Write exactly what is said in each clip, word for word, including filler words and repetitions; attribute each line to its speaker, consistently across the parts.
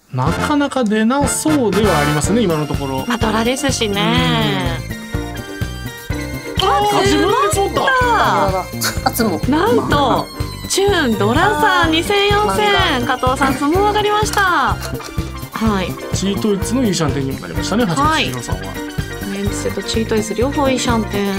Speaker 1: なかなか出なそうではありますね今のところ。
Speaker 2: まあドラですしね。
Speaker 1: あ自分で取った。
Speaker 3: あつも
Speaker 2: なんとチューンドラさんにせんよんせん、加藤さん相撲上がりました。はい。
Speaker 1: チートイツのいいシャンテンにもなりましたね。はちみつ二郎さんは。
Speaker 2: メンツセとチートイツ両方いいシャンテン。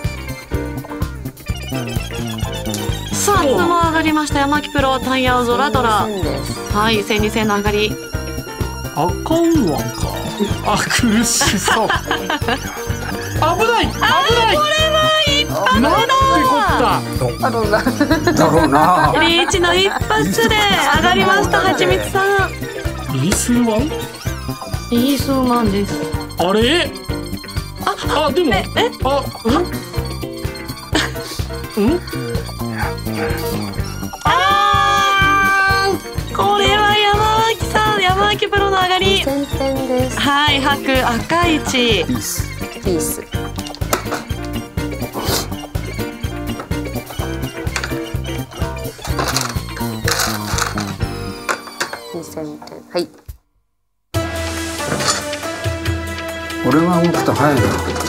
Speaker 2: さあ相撲上がりました。山木プロタイヤをドラドラ。はい、せんにせんの上がり。
Speaker 1: 赤ウーワンか。あ苦しそう。危ない危ない。
Speaker 2: これは一発
Speaker 1: なんてこった。
Speaker 3: だろうな
Speaker 4: だろうな。
Speaker 2: リーチの一発で上がりました。はちみつさん。
Speaker 1: イースーワン？
Speaker 2: イースーマンです。
Speaker 1: あれ？ああでも
Speaker 2: ええ
Speaker 1: あうんうん。
Speaker 2: あーこれは山脇さん、山脇プロの上がり。
Speaker 3: にせんてんです。
Speaker 2: はい白赤いち。
Speaker 4: ピース。
Speaker 3: ピース。にせんてんはい。
Speaker 4: 俺は動くと早いな。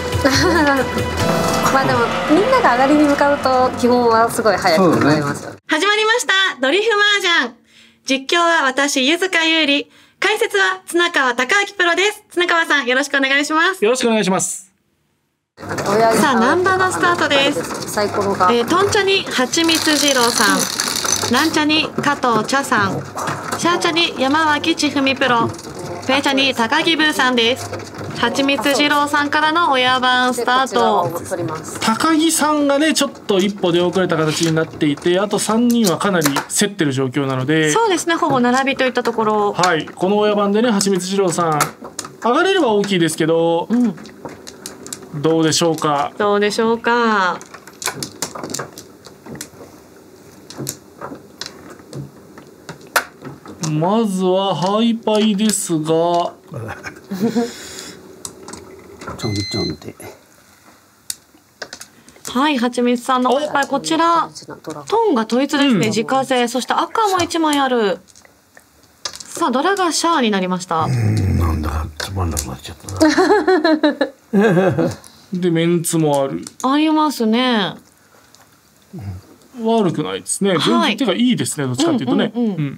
Speaker 3: まあでもみんなが上がりに向かうと基本はすごい早くなりますよね。
Speaker 2: 始まりましたドリフマージャン。実況は私柚塚優里、解説は綱川貴明プロです。綱川さんよろしくお願いします。
Speaker 1: よろしくお願いします。
Speaker 2: さあナンバーのスタートです。
Speaker 3: サイコロが、
Speaker 2: えー、トンチャにはちみつ二郎さん、ランチャに加藤茶さん、シャーチャに山脇千文プロ、ペイチャに高木ブーさんです。はちみつ二郎さんからの親番スタート。
Speaker 1: 高木さんがねちょっと一歩出遅れた形になっていて、あとさんにんはかなり競ってる状況なので、
Speaker 2: そうですね、ほぼ並びといったところ。
Speaker 1: はい、この親番でねはちみつ二郎さん上がれれば大きいですけど、うん、どうでしょうか。
Speaker 2: どうでしょうか。
Speaker 1: まずはハイパイですが
Speaker 4: ちょんちょんって
Speaker 2: はいはちみつさんのハイパイ、こちらトンが統一ですね、うん、自家製。そして赤もいちまいある。さあドラがシャアになりました。
Speaker 4: うんなんだつまんなくなっちゃったな
Speaker 1: でメンツもある。
Speaker 2: ありますね。
Speaker 1: 悪くないですね。全然手がいいですね、どっちかっていうとね。うんうんうんうん、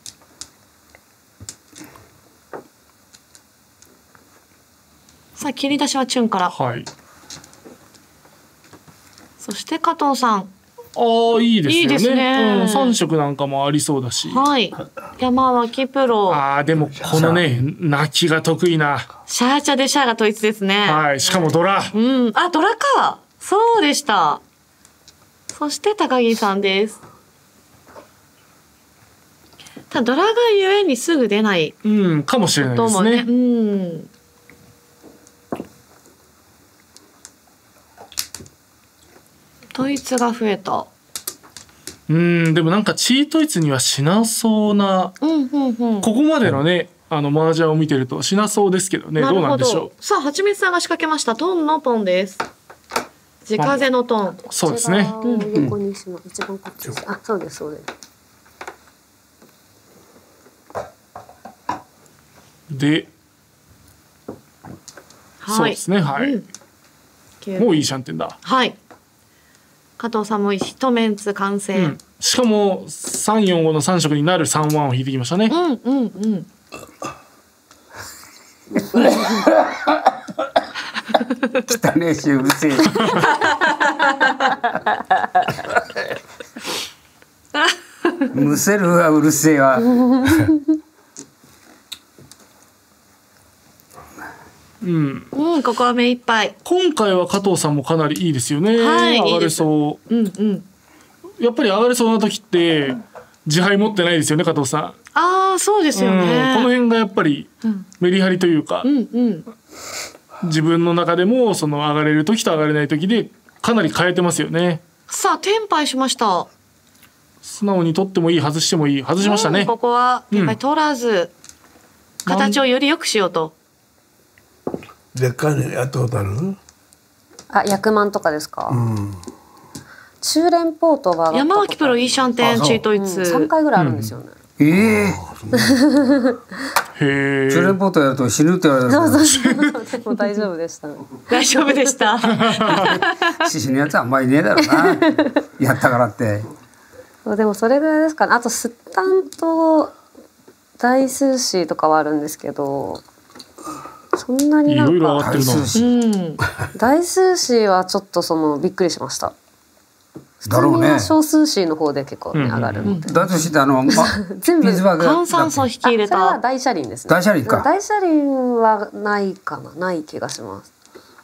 Speaker 2: さあ切り出しはチュンから。
Speaker 1: はい。
Speaker 2: そして加藤さん。
Speaker 1: ああいいですよね。いいですね。うん、さん色なんかもありそうだし。
Speaker 2: はい。山脇プロ。
Speaker 1: ああでもこのね泣きが得意な。
Speaker 2: シャーチャでシャーが統一ですね。
Speaker 1: はい。しかもドラ。
Speaker 2: うん。あドラか。そうでした。そして高木さんです。ただドラがゆえにすぐ出ない。
Speaker 1: うんかもしれないですね。
Speaker 2: ねうん。統一が増えた。
Speaker 1: うんでもなんかチートイツにはしなそうな、
Speaker 2: うんうんうん、
Speaker 1: ここまでのねあの麻雀を見てるとしなそうですけどね。どうなんでしょう。
Speaker 2: さあはちみつさんが仕掛けました。トンのポンです。自風のトン、
Speaker 1: まあ、そうですね。
Speaker 3: 横にしま、一番こっちです。あそうですそうです。
Speaker 1: で、
Speaker 2: はい、
Speaker 1: そうですねはい、うん、もういいシャンテンだ。
Speaker 2: はい。加藤さんも一メンツ完成、うん、
Speaker 1: しかもさんよんごのさん色になるさんワンを引いてきましたね。
Speaker 2: うんうんうん
Speaker 4: 汚ねえしうるせえむせるわうるせえわ
Speaker 1: うん、
Speaker 2: うん、ここは目いっぱい。
Speaker 1: 今回は加藤さんもかなりいいですよね。はい、上がれそう。
Speaker 2: うんうん。
Speaker 1: やっぱり上がれそうな時って自敗持ってないですよね、加藤さん。
Speaker 2: ああ、そうですよね、
Speaker 1: うん。この辺がやっぱりメリハリというか、
Speaker 2: うんうん、
Speaker 1: 自分の中でもその上がれる時と上がれない時でかなり変えてますよね。
Speaker 2: さあ、テンパイしました。
Speaker 1: 素直に取ってもいい、外してもいい、外しましたね。
Speaker 2: うん、ここはテンパイ取らず、うん、形をより良くしようと。
Speaker 5: でっかいのやったことある？
Speaker 3: あ、役満とかですか？
Speaker 5: うん。
Speaker 3: 中連ポートは
Speaker 2: 山脇プロいいシャンテンチートイツ、
Speaker 3: うん、さんかいぐらいあるんですよね。
Speaker 4: うん、ええ
Speaker 1: へえ。
Speaker 6: 中連ポートやると死ぬって言われた
Speaker 3: そう
Speaker 6: ら
Speaker 3: そうそうでも大丈夫でしたね。
Speaker 2: 大丈夫でした
Speaker 6: 死ぬやつはあんまりいねえだろうなやったからって。
Speaker 3: そうでもそれぐらいですかね。あとスタンと大数詞とかはあるんですけど、そんなになんか
Speaker 1: いろいろ上がってるな。
Speaker 6: 大数
Speaker 2: うん
Speaker 3: 大数詞はちょっとそのびっくりしました。普通に
Speaker 6: だろうね
Speaker 3: は小数詞の方で結構ね、
Speaker 1: うん
Speaker 3: 上がるので、
Speaker 6: 大数詞ってあの、ま、
Speaker 3: 全部
Speaker 6: 水バーグ
Speaker 2: 炭酸素引き入れ
Speaker 3: それは
Speaker 2: た
Speaker 3: 大車輪ですね。
Speaker 6: 大車輪か
Speaker 3: 大車輪はないかな、ない気がします。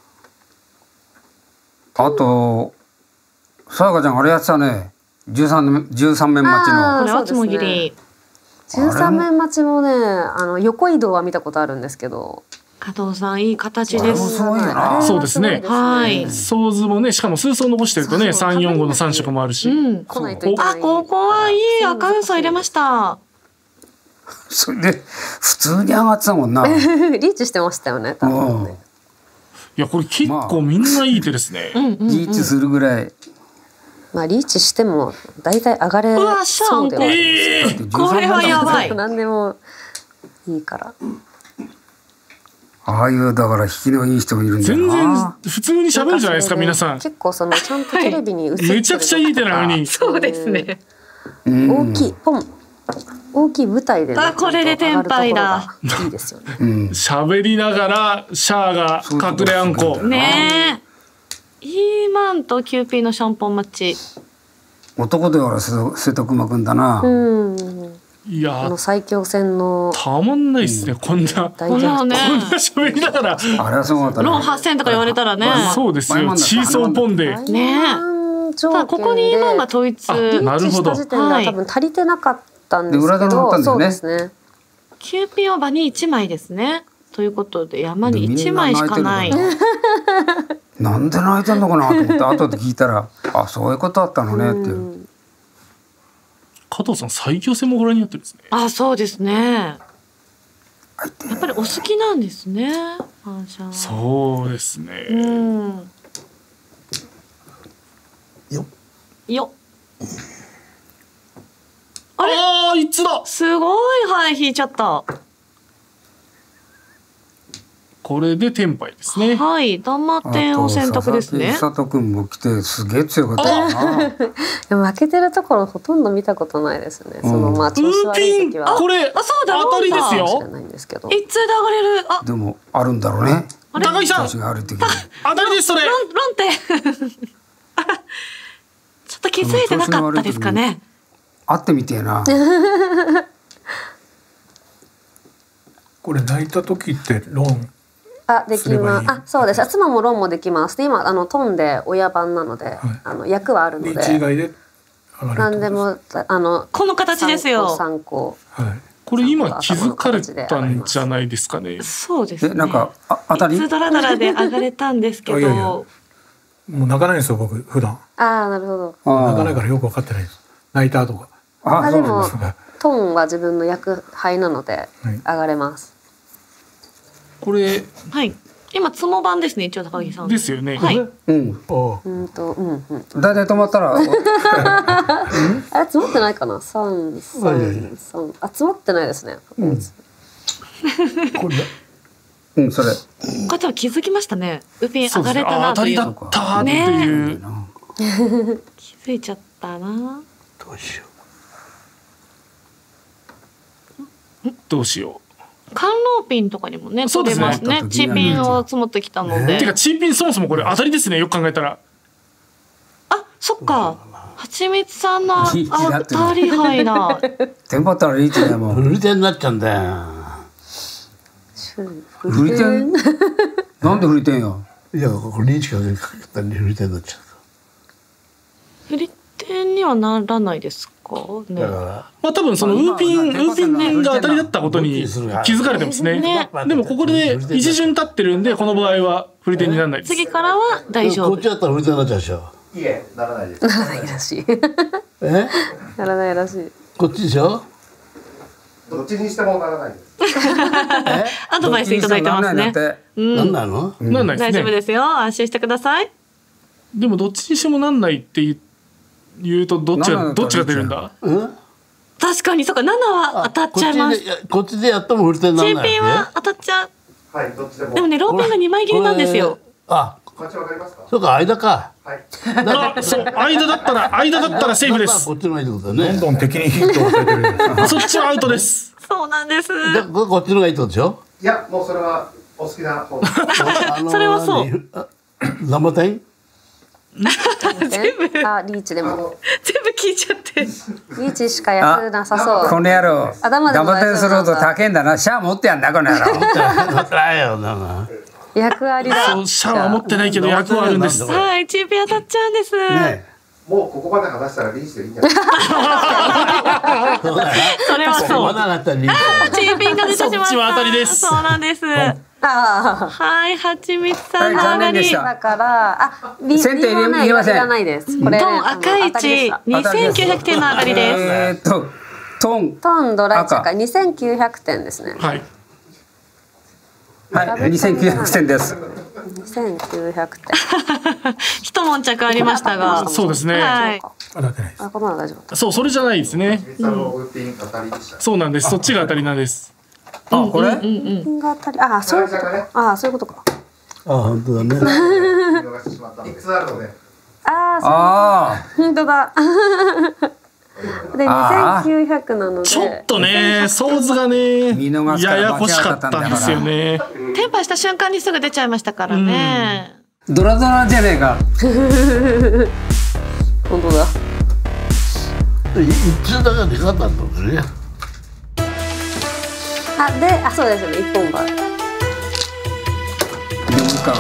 Speaker 6: あとさやかちゃんあれやってたね。じゅうさんじゅうさん面待ちの。
Speaker 3: あー
Speaker 2: これはつもぎり
Speaker 3: じゅうさん面待ちもね、あの横移動は見たことあるんですけど、
Speaker 2: 加藤さんいい形
Speaker 6: あれも
Speaker 2: です
Speaker 6: すごいよな。
Speaker 1: そうですね
Speaker 2: はい
Speaker 1: ソーズもね、しかも数層残してるとね、さん、よん、ごのさん色もあるし。
Speaker 2: うん
Speaker 3: 来ないといけない。
Speaker 2: あ、ここはいい赤運送入れました
Speaker 6: それで普通に上がってたもんな。
Speaker 3: リーチしてましたよね、多分ね。
Speaker 1: いや、これ結構みんないい手ですね。
Speaker 6: リーチするぐらい。
Speaker 3: まあリーチしても大体上がれ
Speaker 2: うわシャン
Speaker 3: そうではある。
Speaker 1: ええ。
Speaker 2: これはやばい
Speaker 3: 何でもいいから。
Speaker 6: ああいうだから引きのいい人もいるんだよ
Speaker 1: 全
Speaker 6: な。
Speaker 1: 然普通に喋るじゃないですか、皆さん。
Speaker 3: 結構そのちゃんとテレビに映ってる、
Speaker 1: めちゃくちゃいい手なのに。
Speaker 2: そうですね
Speaker 6: うん
Speaker 3: 大きいポン大きい舞台でね、
Speaker 2: あこれでテンパイだ
Speaker 3: 上がるところがいいですよね。
Speaker 6: うん。
Speaker 1: 喋りながらシャアが隠れあんこ。
Speaker 2: ねえイーマンとキューピーのシャンポンマッチ
Speaker 6: 男では瀬戸瀬戸熊くんだな。
Speaker 3: うん。
Speaker 1: いや
Speaker 3: あの最強戦の
Speaker 1: たまんないっすね、こんなこ
Speaker 3: 大
Speaker 2: こんな
Speaker 3: 逆
Speaker 2: ね
Speaker 1: んな喋りながら。
Speaker 6: あれはすごかったね。
Speaker 2: ロンはっせんとか言われたらね
Speaker 1: そうですよ、チーソーポンで。
Speaker 3: 転。
Speaker 2: ね
Speaker 3: 条件で
Speaker 2: ただここにイーマンが統一
Speaker 1: あ
Speaker 3: リー
Speaker 1: なるほど
Speaker 3: チした時点では多分足りてなかったんですけ
Speaker 6: で裏で乗った
Speaker 3: ど、
Speaker 6: んだよね
Speaker 3: そうですね。
Speaker 2: キューピーは場にいちまいですねということで山にいちまいしかない
Speaker 6: でみんな泣いてるのかななんで泣いてんのかなと思って後で聞いたら、あ、そういうことだったのねっていう。
Speaker 1: 加藤さん最強戦もご覧になってるんですね。
Speaker 2: あそうですねやっぱりお好きなんですね反射
Speaker 1: そうですね。
Speaker 2: うん
Speaker 5: よ
Speaker 2: よあれ
Speaker 1: ああ、一つだ。
Speaker 2: すごいはい引いちゃった
Speaker 1: これでテンパイですね。
Speaker 2: はい玉点を選択ですね
Speaker 6: あと佐々木久君も来てすげえ強かったよな。
Speaker 3: でも負けてるところほとんど見たことないですね。そのまあ調子悪い時は
Speaker 1: これ
Speaker 2: あそうだ
Speaker 1: 当たりです
Speaker 3: 知ら
Speaker 1: よ。
Speaker 3: ないんですけど。
Speaker 2: 一通で上がれるあ
Speaker 6: でもあるんだろうね。
Speaker 1: 高木さん
Speaker 6: 調子が悪い時に。
Speaker 1: 当たりですそれ。
Speaker 2: ロンロンってあちょっと気づいてなかったですかね
Speaker 6: 会ってみてえな。
Speaker 5: これ泣いた時ってロン
Speaker 3: あ、でき
Speaker 5: すればいい
Speaker 3: ます。あ、そうです。妻もロンもできます。で、今あのトンで親番なので、あの役はあるの
Speaker 5: リーチ以
Speaker 3: で、
Speaker 5: 外で上がる
Speaker 3: 何でもあの
Speaker 2: この形ですよ
Speaker 3: 参考。
Speaker 5: はい。
Speaker 1: これ今気づかれたんじゃないですかね。
Speaker 6: え、
Speaker 2: そうですね
Speaker 6: なんかあ当たり
Speaker 2: いつ？ドラドラで上がれたんですけど
Speaker 5: いやいやもう泣かないんですよ僕普段。
Speaker 3: ああ、なるほど。
Speaker 6: あ
Speaker 5: 泣かないからよく分かってないです。泣いた後が。
Speaker 6: あ、
Speaker 3: あ、でも
Speaker 6: そうなんだ。
Speaker 3: トンは自分の役配なので
Speaker 5: はい
Speaker 3: 上がれます。
Speaker 1: これ
Speaker 2: はい今つも版ですね一応高木さん
Speaker 1: ですよね。
Speaker 2: はい
Speaker 6: うん。
Speaker 5: おう
Speaker 3: うんと、うんうん。
Speaker 6: だいたい止まったら、
Speaker 3: あれ積もってないかな。三三三。あ、積もってないですね。
Speaker 5: これ
Speaker 6: うん、それ。
Speaker 2: こうやって気づきましたねウピン
Speaker 1: そうですね。
Speaker 2: 上がれた
Speaker 1: あ当たりだ
Speaker 2: なという
Speaker 1: ったっていう。
Speaker 2: 気づいちゃったな
Speaker 5: どうしよ
Speaker 1: どうしよ
Speaker 2: 甘露ピンとかにもね
Speaker 1: そうですね
Speaker 2: 取れますねチピンを積もってきたの
Speaker 1: う。
Speaker 2: で
Speaker 1: てかチーピンそもそもこれ当たりですね。よく考えたら。
Speaker 2: あそっかはちみつさんの
Speaker 6: リーチだって
Speaker 2: 当たり杯だ
Speaker 6: テンパったらリーチだよも
Speaker 4: フ
Speaker 6: う。
Speaker 4: ルテンになっちゃうんだよ。
Speaker 6: フリテン？なんでフリテンよ。
Speaker 5: う。いやこれリーチがかけたらフルテンになっちゃ
Speaker 2: フリテンにはならないですか
Speaker 5: う。
Speaker 2: ね
Speaker 5: だから
Speaker 1: まあ多分そのウーピンウーピンが当たりだったことに気づかれてますね。
Speaker 2: ね
Speaker 1: でもここで一巡立ってるんでこの場合はフリテンにならないです。
Speaker 2: 次からは大丈夫
Speaker 4: こっちだったらフルテンになっちゃうでしょ。
Speaker 3: ならないらしい。
Speaker 4: え？
Speaker 3: ならないらしい。
Speaker 4: こっちでしょ。
Speaker 2: アドバイスいただいてますね
Speaker 4: なんなの？
Speaker 1: なんないですね。
Speaker 2: 大丈夫ですよ安心してください
Speaker 1: でもどっちにしてもなんないって言う言うとどっち
Speaker 6: なんないんだったら
Speaker 1: がどっちが出るんだ。
Speaker 4: うん？
Speaker 2: 確かに、そっか、ななは当たっちゃいます。
Speaker 4: こっちでやってもフルテンなん
Speaker 2: チ
Speaker 4: ない
Speaker 2: ンピンは当たっちゃう。
Speaker 7: はい、どっちでも。
Speaker 2: でもね、ローピンがにまい切りなんですよ。
Speaker 4: あ、
Speaker 7: こっちわかりますか。
Speaker 4: そうか、間か。
Speaker 7: はい。
Speaker 1: あ、そう間だったら間だったらセーフです
Speaker 4: こ。っちの方がいいってことだ
Speaker 5: どん
Speaker 4: ね。
Speaker 5: どん敵にヒントを与えてるんです。
Speaker 1: そっちはアウトです。
Speaker 2: そうなんです。
Speaker 4: でこっちの方がいいってことでしょ。
Speaker 7: いや、もうそれはお好きな方。
Speaker 4: あの
Speaker 2: それはそう
Speaker 4: 何あラマテン。
Speaker 3: 全部あリーチでも
Speaker 7: あの、
Speaker 2: 全部聞いちゃって。
Speaker 3: リーチしか役なさそう。
Speaker 6: この野郎
Speaker 3: 頭でも
Speaker 6: ダマテンするほど
Speaker 3: 大丈夫なんだ
Speaker 6: 高えんだな。シャア持ってやんだこの野郎。
Speaker 4: だよな。
Speaker 3: 役ありだ。
Speaker 1: そうシャワー持ってないけど役はあるんです。
Speaker 2: はい、チンピン当たっちゃうんです。
Speaker 6: ね
Speaker 7: もうここまで話したらリーチでいいんじゃないですか。
Speaker 4: そうだよ。
Speaker 2: それは
Speaker 4: ま
Speaker 2: そう。
Speaker 4: だなかったらリーチ。
Speaker 2: チンピンが出てしまった。
Speaker 1: そっちは当たりです
Speaker 2: そうなんです。
Speaker 3: あ
Speaker 2: はい、はちみつさんの
Speaker 6: はい残
Speaker 2: 上がり。
Speaker 6: 念でした
Speaker 3: あだからあリ
Speaker 6: 先手
Speaker 3: リーはない
Speaker 6: 入れません
Speaker 3: いらないです。これ
Speaker 2: トン赤い
Speaker 3: あの当たりでし
Speaker 2: 位
Speaker 3: た
Speaker 2: にせんきゅうひゃくてんの上がりです。
Speaker 6: えーっとトン
Speaker 3: トンドライチャカ
Speaker 6: 赤
Speaker 3: にせんきゅうひゃくてんですね。
Speaker 1: はい。
Speaker 6: はいにせんきゅうひゃくてんです。
Speaker 3: にせんきゅうひゃくてん。
Speaker 2: 一悶着ありましたが。
Speaker 1: そうですね。
Speaker 2: はい。
Speaker 5: 当たってないです。
Speaker 3: あこのまま大丈夫。
Speaker 1: そうそれじゃないですね。
Speaker 7: ミサのウーピン当たりでした。
Speaker 1: そうなんです。そっちが当たりなんです。
Speaker 6: あこれ
Speaker 2: うんうん。
Speaker 3: ピンが当たりあそういうことか。あそういうことか。
Speaker 4: あ、本当だね。
Speaker 7: 見逃してしまったので。いつあるので。
Speaker 3: あそう
Speaker 6: あ
Speaker 3: 本当だ。でに
Speaker 6: あー
Speaker 3: せんきゅうひゃくなので。
Speaker 1: ちょっとね、ソーズがね、
Speaker 6: 見逃すから
Speaker 1: ややこしかったんですよね。
Speaker 2: テンパした瞬間にすぐ出ちゃいましたからね。
Speaker 6: あドラドラじゃねえか。
Speaker 3: 本当だ。
Speaker 4: 一通だがでかかったんだもんね。
Speaker 3: あであそうですよね一本刃。
Speaker 6: 四回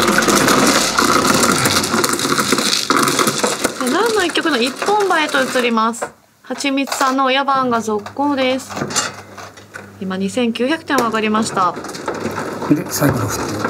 Speaker 2: で何の一曲の一本刃へと移ります。はちみつさんの親番が続行です。今にせんきゅうひゃくてん上がりました。
Speaker 6: でサイコロ振って。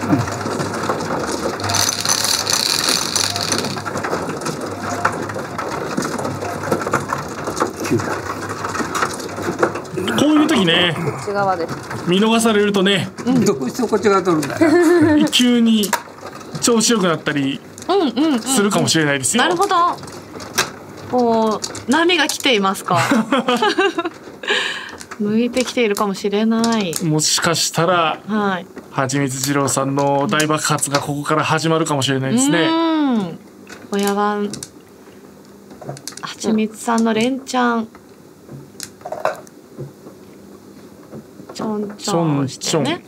Speaker 1: こういう時ね、
Speaker 3: こっち側です。
Speaker 1: 見逃されるとね、
Speaker 6: どうしてこっち側取るんだよ。
Speaker 1: 急に調子良くなったり
Speaker 2: うんうんうん。
Speaker 1: するかもしれないですよ。
Speaker 2: なるほど。こう波が来ていますか。向いてきているかもしれない。
Speaker 1: もしかしたら
Speaker 2: はい。
Speaker 1: はちみつ二郎さんの大爆発がここから始まるかもしれないですね。
Speaker 2: うん。親番。はちみつさんの連チャン。ちょんちょんしてね。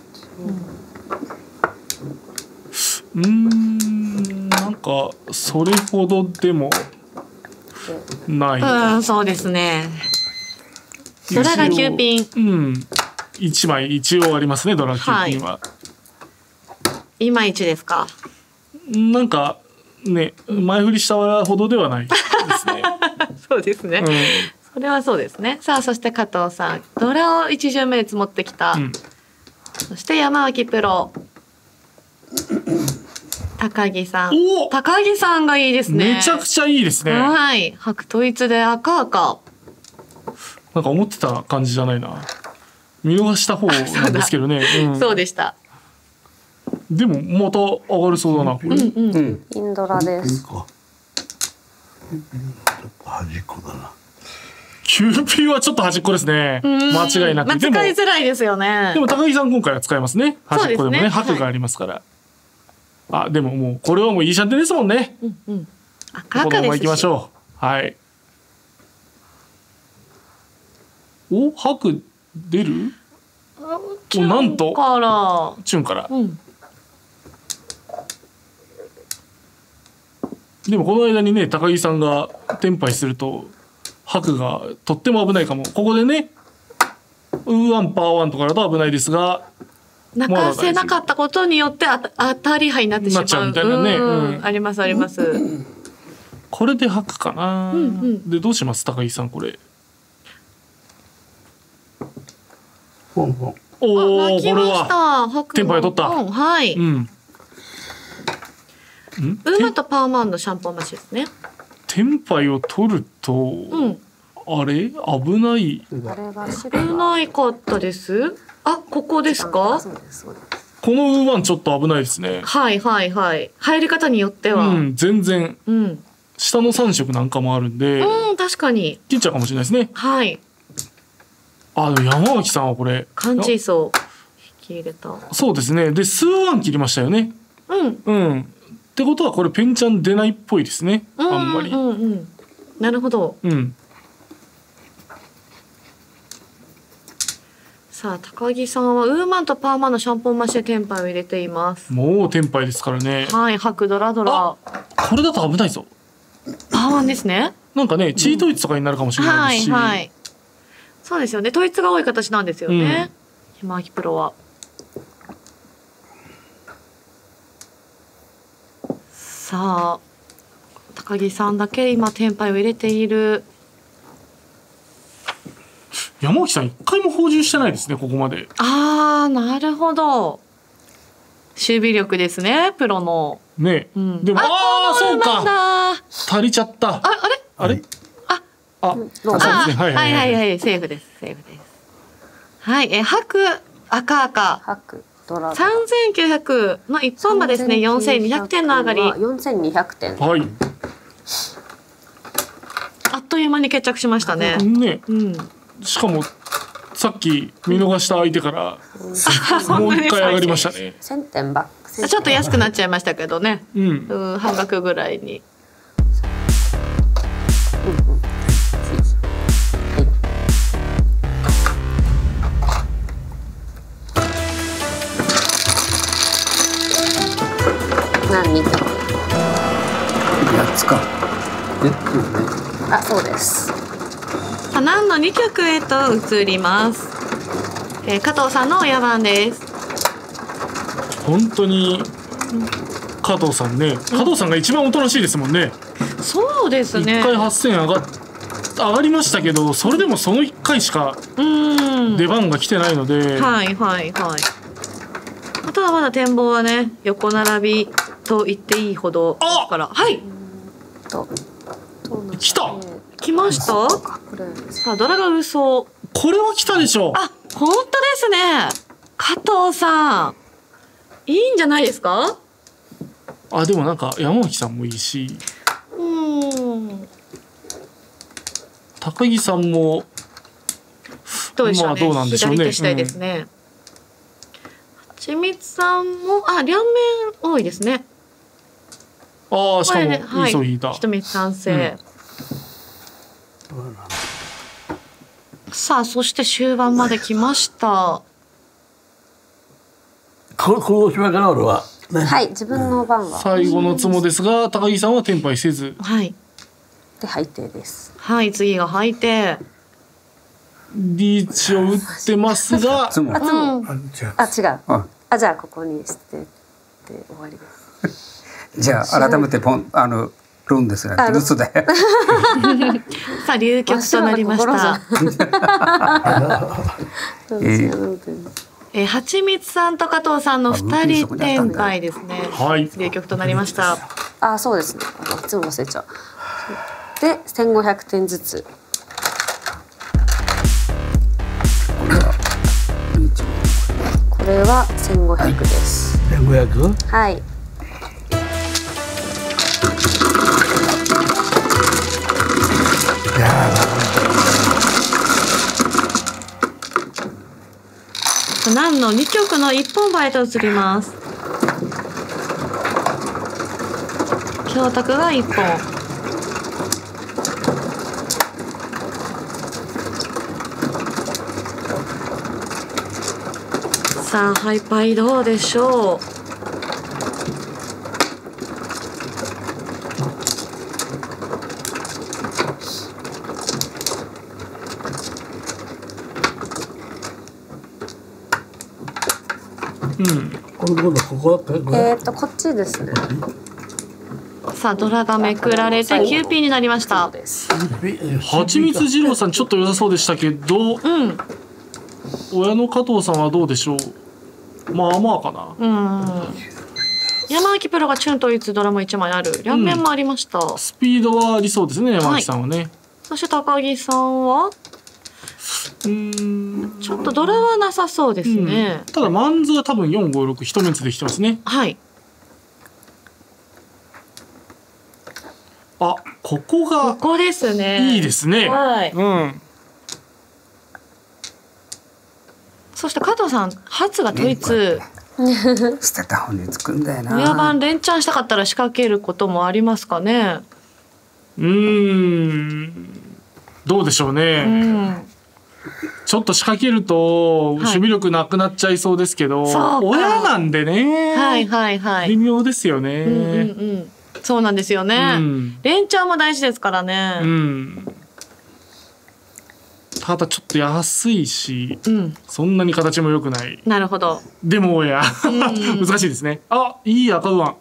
Speaker 1: うーん、なんかそれほどでもない。
Speaker 2: うん、そうですね。ドラがきゅうピン。
Speaker 1: うん、一枚一応ありますね、ドラきゅうピンは。
Speaker 2: いまいちですか。
Speaker 1: なんかね、前振りしたほどではないですね。
Speaker 2: そうですね。
Speaker 1: う
Speaker 2: それはそうですね。さあ、そして加藤さん、ドラを一巡目で積もってきた。
Speaker 1: ん、うん、
Speaker 2: そして山脇プロ。高木さん。
Speaker 1: お
Speaker 2: 高木さんがいいですね。
Speaker 1: めちゃくちゃいいですね。
Speaker 2: はい。白統一で赤赤。
Speaker 1: なんか思ってた感じじゃないな。見逃した方なんですけどね。うん
Speaker 2: そうでした。
Speaker 1: でもまた上がるそうだな。これ。
Speaker 6: うん。
Speaker 3: インドラです。
Speaker 4: か。端っこだな。
Speaker 1: キューピーはちょっと端っこですね。間違いなく。
Speaker 2: まあ、使
Speaker 1: でも
Speaker 2: いづらいですよね。
Speaker 1: でも高木さん今回は使えますね。端っこでもね、
Speaker 2: そうですね
Speaker 1: 白がありますから。あ、でももうこれはもういいシャンテンですもんね。
Speaker 2: 赤
Speaker 1: このまま
Speaker 2: 赤ですし。
Speaker 1: 行きましょう。はい。お、白出る？おなんと
Speaker 2: から。
Speaker 1: チュンから。
Speaker 2: うん。
Speaker 1: でもこの間にね、高木さんがテンパイすると白がとっても危ないかも。ここでね、ウーワンパーワンとかだと危ないですが、
Speaker 2: 泣かせなかったことによってあた当たり牌になってしまう。
Speaker 1: なっちゃうみたいなね
Speaker 2: うん
Speaker 1: うん
Speaker 2: ありますあります。
Speaker 1: これで白かな。
Speaker 2: んうん
Speaker 1: でどうします高木さんこれ？
Speaker 4: ポンポン。
Speaker 1: おお、
Speaker 2: 泣きまし
Speaker 1: これは。
Speaker 2: た。白
Speaker 1: テンパイ取った
Speaker 2: うんはい。
Speaker 1: うん。ん
Speaker 2: ウーマとパーマンのシャンポン待ちですね。
Speaker 1: テンパイを取ると、
Speaker 2: うん。
Speaker 1: あれ危ない。
Speaker 3: あれが白
Speaker 2: 危ないかったです。あ、ここですか。
Speaker 3: そうですそうです。
Speaker 1: このウーワンちょっと危ないですね。
Speaker 2: はいはいはい。入り方によっては。
Speaker 1: う
Speaker 2: うん。
Speaker 1: ん、全然
Speaker 2: うん、
Speaker 1: 下のさん色なんかもあるんで、
Speaker 2: 確かに。
Speaker 1: 切っちゃうかもしれないですね。
Speaker 2: はい。
Speaker 1: あでも山脇さんはこれ
Speaker 2: 感じそう引き入れた。
Speaker 1: そうですね。で数案切りましたよね。
Speaker 2: うん
Speaker 1: うんってことはこれペンちゃん出ないっぽいですね。あんまり。
Speaker 2: うんうんうんなるほど。
Speaker 1: うん
Speaker 2: さあ高木さんはウーマンとパーマのシャンポンマシュテンパイを入れています。
Speaker 1: もうテンパイですからね。
Speaker 2: はい白ドラドラ
Speaker 1: これだと危ないぞ。
Speaker 2: パーマンですね。
Speaker 1: なんかねチートイツとかになるかもしれな
Speaker 2: はいい
Speaker 1: ですし、
Speaker 2: はいそうですよね統一が多い形なんですよね、山脇プロは。さあ高木さんだけ今テンパイを入れている。
Speaker 1: 山脇さん一回も放充してないですねここまで。
Speaker 2: あーなるほど守備力ですねプロの。
Speaker 1: ね、
Speaker 2: うん
Speaker 1: でもああーそう
Speaker 2: ウーマン
Speaker 1: か
Speaker 2: だ
Speaker 1: 足りちゃった。
Speaker 2: ああれ
Speaker 1: あれ
Speaker 2: あ
Speaker 1: あそうですねはい
Speaker 2: はい
Speaker 1: はい
Speaker 2: はい
Speaker 1: はい。
Speaker 2: はいセーフですセーフです。はいえ白赤赤
Speaker 3: 白ドラ
Speaker 2: さんぜんきゅうひゃくの一本馬ですねよんせんにひゃくてんの上がり。
Speaker 3: よんせんにひゃくてん。
Speaker 1: はい
Speaker 2: あっという間に決着しましたね。
Speaker 1: ね
Speaker 2: うん。
Speaker 1: しかもさっき見逃した相手からもう一回上がりましたね。
Speaker 3: せんてんバック。
Speaker 2: ちょっと安くなっちゃいましたけどね。
Speaker 1: うん
Speaker 2: うん半額ぐらいに。
Speaker 3: 何と。
Speaker 6: やっつか。
Speaker 7: えそうですね。
Speaker 3: あそうです。
Speaker 2: さあ何のにきょくへと移ります。えー、加藤さんの親番です。
Speaker 1: 本当に加藤さんね、加藤さんが一番おとなしいですもんね。
Speaker 2: そうですね。
Speaker 1: 一回はっせん上がっ上がりましたけど、それでもそのいっかいしか
Speaker 2: うん。
Speaker 1: 出番が来てないので、
Speaker 2: はいはいはい。あとはまだ展望はね横並びと言っていいほどですから。はい
Speaker 3: と。
Speaker 1: 来た。
Speaker 2: 来ました。
Speaker 3: これ
Speaker 2: さあドラが嘘。
Speaker 1: これは来たでしょう。
Speaker 2: あ本当ですね。加藤さんいいんじゃないですか。
Speaker 1: あでもなんか山脇さんもいいし、
Speaker 2: うん。
Speaker 1: 高木さんも
Speaker 2: どうでしょうね。
Speaker 1: まあどうなんでしょうね
Speaker 2: 左手したいですね。はちみつさんもあ両面多いですね。
Speaker 1: ああしかもいい
Speaker 2: これではい
Speaker 1: 層引いた。
Speaker 2: 一目完成。さあそして終盤まで来ました。
Speaker 4: これこのおしまいかな俺は。ね。
Speaker 3: はい自分の番は
Speaker 1: 最後のツモですが高木さんはテンパイせず、
Speaker 2: はい
Speaker 3: で配定です。
Speaker 2: はい次が履いて。
Speaker 1: リーチを打ってますが、
Speaker 6: つも
Speaker 3: あつも
Speaker 2: うん。
Speaker 5: あじゃあ
Speaker 3: あ違う。
Speaker 6: あ
Speaker 3: あじゃあここに捨てて終わりです。
Speaker 6: じゃあ改めてポンあのロンですね。
Speaker 3: あ
Speaker 6: 留守で。
Speaker 2: さあ流局となりました。
Speaker 6: え
Speaker 2: えー、はちみつさんと加藤さんの二人展開ですね。
Speaker 1: はい
Speaker 2: 流局となりました。
Speaker 3: あそうですね。あいつも忘れちゃう。でせんごひゃくてんずつ。これはせんごひゃくです。
Speaker 4: 千五百。
Speaker 3: はい。
Speaker 4: いや
Speaker 2: 何のにきょくの一本馬へと移ります。教卓が一本。さあハイパイどうでしょう。
Speaker 1: うん、
Speaker 4: これどこだここだったこれ。
Speaker 3: えっとこっちですね。
Speaker 2: さあドラがめくられて キューピー になりました。
Speaker 3: です。
Speaker 1: はちみつ二郎さんちょっと良さそうでしたけど、
Speaker 2: うん
Speaker 1: 親の加藤さんはどうでしょう。まあまあかな。
Speaker 2: うん。山脇プロがチュンといつドラマいちまいある両面もありました。
Speaker 1: スピードはありそうですね山脇さんはね。
Speaker 2: そして高木さんは
Speaker 1: うーん。
Speaker 2: ちょっとドラはなさそうですね。
Speaker 1: ただマンズは多分よんごろく一メンツできてますね。
Speaker 2: はい。
Speaker 1: あここ
Speaker 2: こ
Speaker 1: が
Speaker 2: こですね。
Speaker 1: いいですね。
Speaker 2: はい。
Speaker 1: うん。
Speaker 2: そして加藤さん初が統一、
Speaker 6: 捨てた方に作るんだよな。
Speaker 2: 親番連チャンしたかったら仕掛けることもありますかね。
Speaker 1: うーんどうでしょうね、
Speaker 2: うん、
Speaker 1: ちょっと仕掛けると守備力なくなっちゃいそうですけど、
Speaker 2: そうか
Speaker 1: 親なんでね、
Speaker 2: はいはいはい。
Speaker 1: 微妙ですよね、
Speaker 2: うんうんうん、そうなんですよね、
Speaker 1: うん、
Speaker 2: 連チャンも大事ですからね、
Speaker 1: うん、ただちょっと安いし、
Speaker 2: うん、
Speaker 1: そんなに形も良くない。
Speaker 2: なるほど。
Speaker 1: でも親
Speaker 2: うん
Speaker 1: 難しいですね。あ、いい赤ウワン。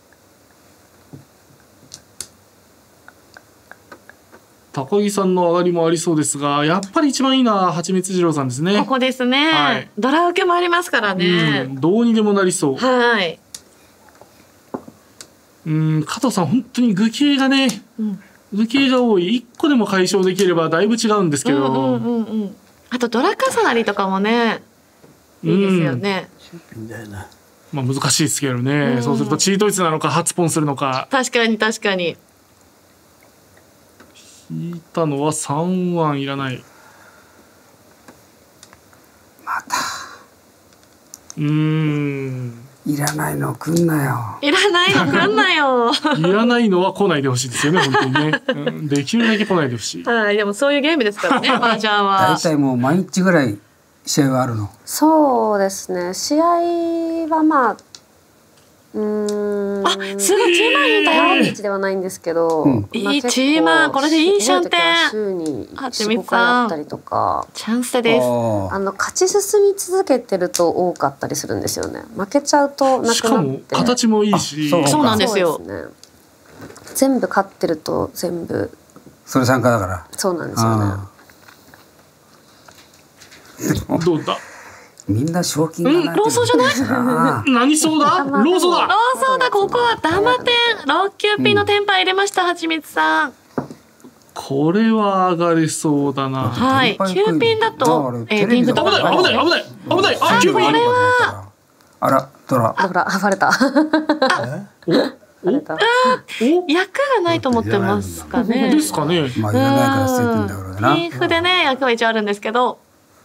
Speaker 1: 高木さんの上がりもありそうですが、やっぱり一番いいのははちみつ二郎さんですね。
Speaker 2: ここですね、
Speaker 1: はい、
Speaker 2: ドラ受けもありますからね、
Speaker 1: うん、どうにでもなりそう。
Speaker 2: はい。
Speaker 1: うん、加藤さん本当に愚形がね、うん、愚形が多い。いっこでも解消できればだいぶ違うんですけど、
Speaker 2: うんうんうんうん、あとドラ重なりとかもねいいですよね、
Speaker 4: うん、
Speaker 1: まあ難しいですけどね、うん、そうするとチートイツなのか初ポンするのか。
Speaker 2: 確かに確かに。
Speaker 1: 引いたのはさんワンいらない。
Speaker 6: また
Speaker 1: うーん
Speaker 6: いらないの来んなよ。
Speaker 2: いらないの来んなよ
Speaker 1: いらないのは来ないでほしいですよね本当にね、うん、できるだけ来ないでほしい。
Speaker 2: はい、でもそういうゲームですからね麻雀は。
Speaker 6: 大体もう毎日ぐらい試合はあるの。
Speaker 3: そうですね、試合はまあうーん
Speaker 2: あ、すごいチーマー引いたよ。
Speaker 3: 毎日ではないんですけど、
Speaker 6: うん
Speaker 2: いいチーマー、これでいいシャンテン。
Speaker 3: 週に
Speaker 2: はち
Speaker 3: よん、ご
Speaker 2: みつさん
Speaker 3: かいあったりとか、
Speaker 2: チャンステです。
Speaker 6: あ
Speaker 3: あの勝ち進み続けてると多かったりするんですよね。負けちゃうとな
Speaker 1: しかも
Speaker 3: くなって
Speaker 1: 形もいいし、
Speaker 6: そう
Speaker 2: そうなんですよ。
Speaker 3: そうですね、全部勝ってると全部
Speaker 6: それ参加だから。
Speaker 3: そうなんですよね。
Speaker 1: どうだ。
Speaker 6: みんな賞金がない。
Speaker 2: うん、ローソーじゃない？
Speaker 1: 何そうだ？ローソーだ。
Speaker 2: ローソーだ。ここはダマテン、ロッキューピーのテンパ入れました。はちみつさん。
Speaker 1: これは上がりそうだな。
Speaker 2: はい。キューピンだと、えー、ピンフと
Speaker 1: 危ない危ない危ない危ない。あ、キューピン。
Speaker 2: これは
Speaker 6: あらドラ。
Speaker 3: ほらバレた。バレた。
Speaker 2: 役がないと思ってますかね。
Speaker 1: ですかね。
Speaker 6: まあいらないから捨ててんだからな。
Speaker 2: ピンフでね役は一応あるんですけど。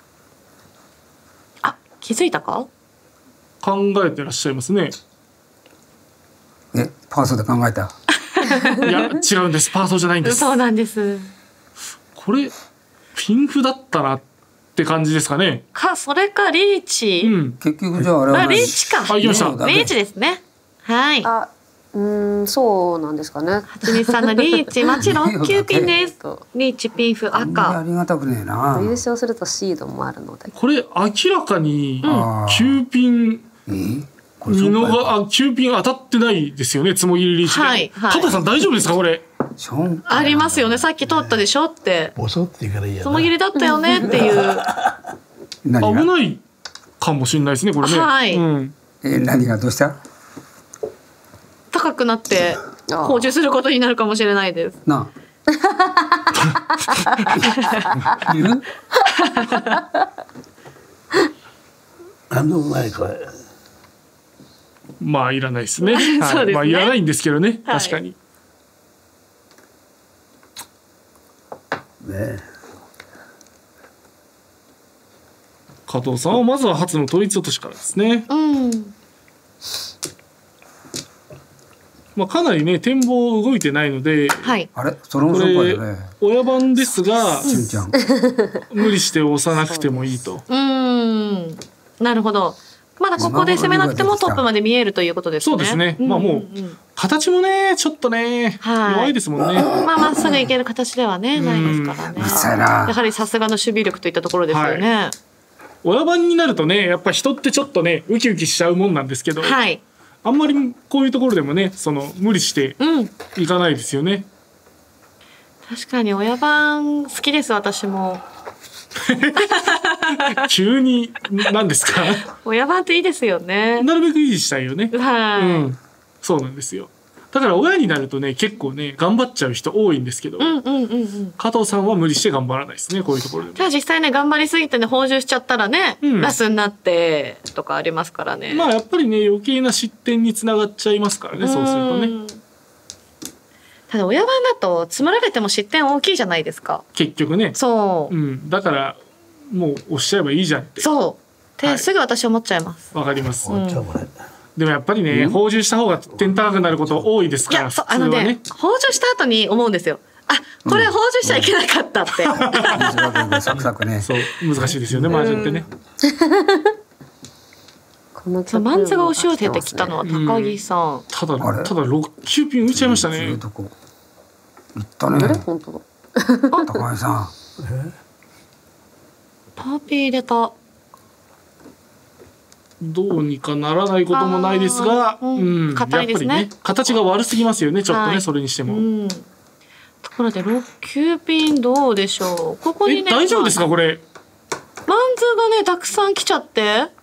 Speaker 2: 気づいたか？
Speaker 1: 考えてらっしゃいますね。
Speaker 6: え、パーソで考えた？
Speaker 1: いや違うんです。パーソじゃないんです。
Speaker 2: そうなんです。
Speaker 1: これピンフだったなって感じですかね。
Speaker 2: かそれかリーチ。
Speaker 1: うん。
Speaker 6: 結局じゃああれは
Speaker 2: あリーチか。
Speaker 1: あ、行きました。
Speaker 2: リーチですね。はい。
Speaker 3: あ、うーん、そうなんですかね。
Speaker 2: はちみつさんのリーチ、もちろんきゅうピンです。リーチピンフ
Speaker 6: あんまりあ
Speaker 2: 赤。
Speaker 6: りがたくねえな。
Speaker 3: 優勝するとシードもあるので。
Speaker 1: これ明らかに
Speaker 6: うん
Speaker 1: きゅうピン
Speaker 6: えーこれ
Speaker 1: 見
Speaker 6: そうか
Speaker 1: 逃あきゅうピン当たってないですよね。つもぎりリーチで。
Speaker 2: はいはい
Speaker 1: 加藤さん大丈夫ですかこれ？
Speaker 6: ション
Speaker 2: ありますよね。さっき通ったでしょって。
Speaker 4: 遅ってからいいやな。
Speaker 2: つもぎりだったよねっていう。
Speaker 6: 何が
Speaker 1: 危ないかもしれないですねこれね。
Speaker 2: はい
Speaker 1: うん、
Speaker 6: えー何がどうした？
Speaker 2: 高くなって
Speaker 3: あ
Speaker 2: 補充することになるかもしれないです。
Speaker 6: なあ。いる？
Speaker 4: なんでもないこれ。
Speaker 1: まあいらないですね。
Speaker 2: そうですね
Speaker 1: はい、まあいらないんですけどね。
Speaker 2: はい
Speaker 1: 確かに。
Speaker 4: ねえ。
Speaker 1: 加藤さんはまずは初の統一落としからですね。
Speaker 2: うん。
Speaker 1: まあかなりね展望動いてないので、
Speaker 2: はい。
Speaker 6: あれそれも
Speaker 1: こ
Speaker 6: そうか
Speaker 1: れ
Speaker 6: よね。
Speaker 1: 親番ですが
Speaker 6: しゅんちゃん。
Speaker 1: 無理して押さなくてもいいと。
Speaker 2: うーん。なるほど。まだここで攻めなくてもトップまで見えるということですね。
Speaker 1: そうですね。まあもう形もねちょっとね
Speaker 2: はい
Speaker 1: 弱いですもんね。
Speaker 2: まあまっすぐいける形ではねないですからね。
Speaker 6: うるさいな
Speaker 2: やはりさすがの守備力といったところですよね。
Speaker 1: 親番になるとねやっぱ人ってちょっとねウキウキしちゃうもんなんですけど、
Speaker 2: はい。
Speaker 1: あんまりこういうところでもねその無理して
Speaker 2: うん。
Speaker 1: いかないですよね。
Speaker 2: 確かに親番好きです私も。
Speaker 1: 急に何ですか？
Speaker 2: 親番っていいですよね。
Speaker 1: なるべく維持したいよね。
Speaker 2: はい。
Speaker 1: うん、そうなんですよ。だから親になるとね結構ね頑張っちゃう人多いんですけど、
Speaker 2: うんうんうんうん。
Speaker 1: 加藤さんは無理して頑張らないですねこういうところでも。
Speaker 2: じゃあ実際ね頑張りすぎてね補充しちゃったらね、
Speaker 1: うん
Speaker 2: ラスになってとかありますからね。
Speaker 1: まあやっぱりね余計な失点につながっちゃいますからねそうするとね。
Speaker 2: うんただ親番だと詰まられても失点大きいじゃないですか。
Speaker 1: 結局ね。
Speaker 2: そう
Speaker 1: う。ん、だからもう押しちゃえばいいじゃんって。
Speaker 2: そう。 ってすぐ私思っちゃいます。
Speaker 1: わかります。
Speaker 4: 終わっちゃうこれ。
Speaker 1: でもやっぱりね、放充した方が点高くなること多いですから、
Speaker 2: いや、そう
Speaker 1: 普通は
Speaker 2: あのね
Speaker 1: ね。
Speaker 2: 放充した後に思うんですよ。あ、これ放充しちゃいけなかったって。
Speaker 6: 短くサクサクね。
Speaker 1: そう難しいですよね、麻雀ってね。
Speaker 3: この
Speaker 2: そうマンズが押し寄せてきたのは高木さん。
Speaker 1: ただ
Speaker 6: あれ
Speaker 1: ただろっきゅうピン浮いちゃいましたね
Speaker 6: そういう。とこ行ったね
Speaker 3: あれ本当だ。
Speaker 6: 高井さん。
Speaker 2: パーピー入れた。
Speaker 1: どうにかならないこともないですが、
Speaker 2: あーうん
Speaker 1: うん、
Speaker 2: 硬いですね
Speaker 1: やっぱりね形が悪すぎますよね、ちょっとね、
Speaker 2: はい
Speaker 1: それにしても。
Speaker 2: うん。ところでろっきゅうピンどうでしょう。ここ
Speaker 1: え
Speaker 2: にね。
Speaker 1: 大丈夫ですかこれ？
Speaker 2: マンズがねたくさん来ちゃって。
Speaker 1: あ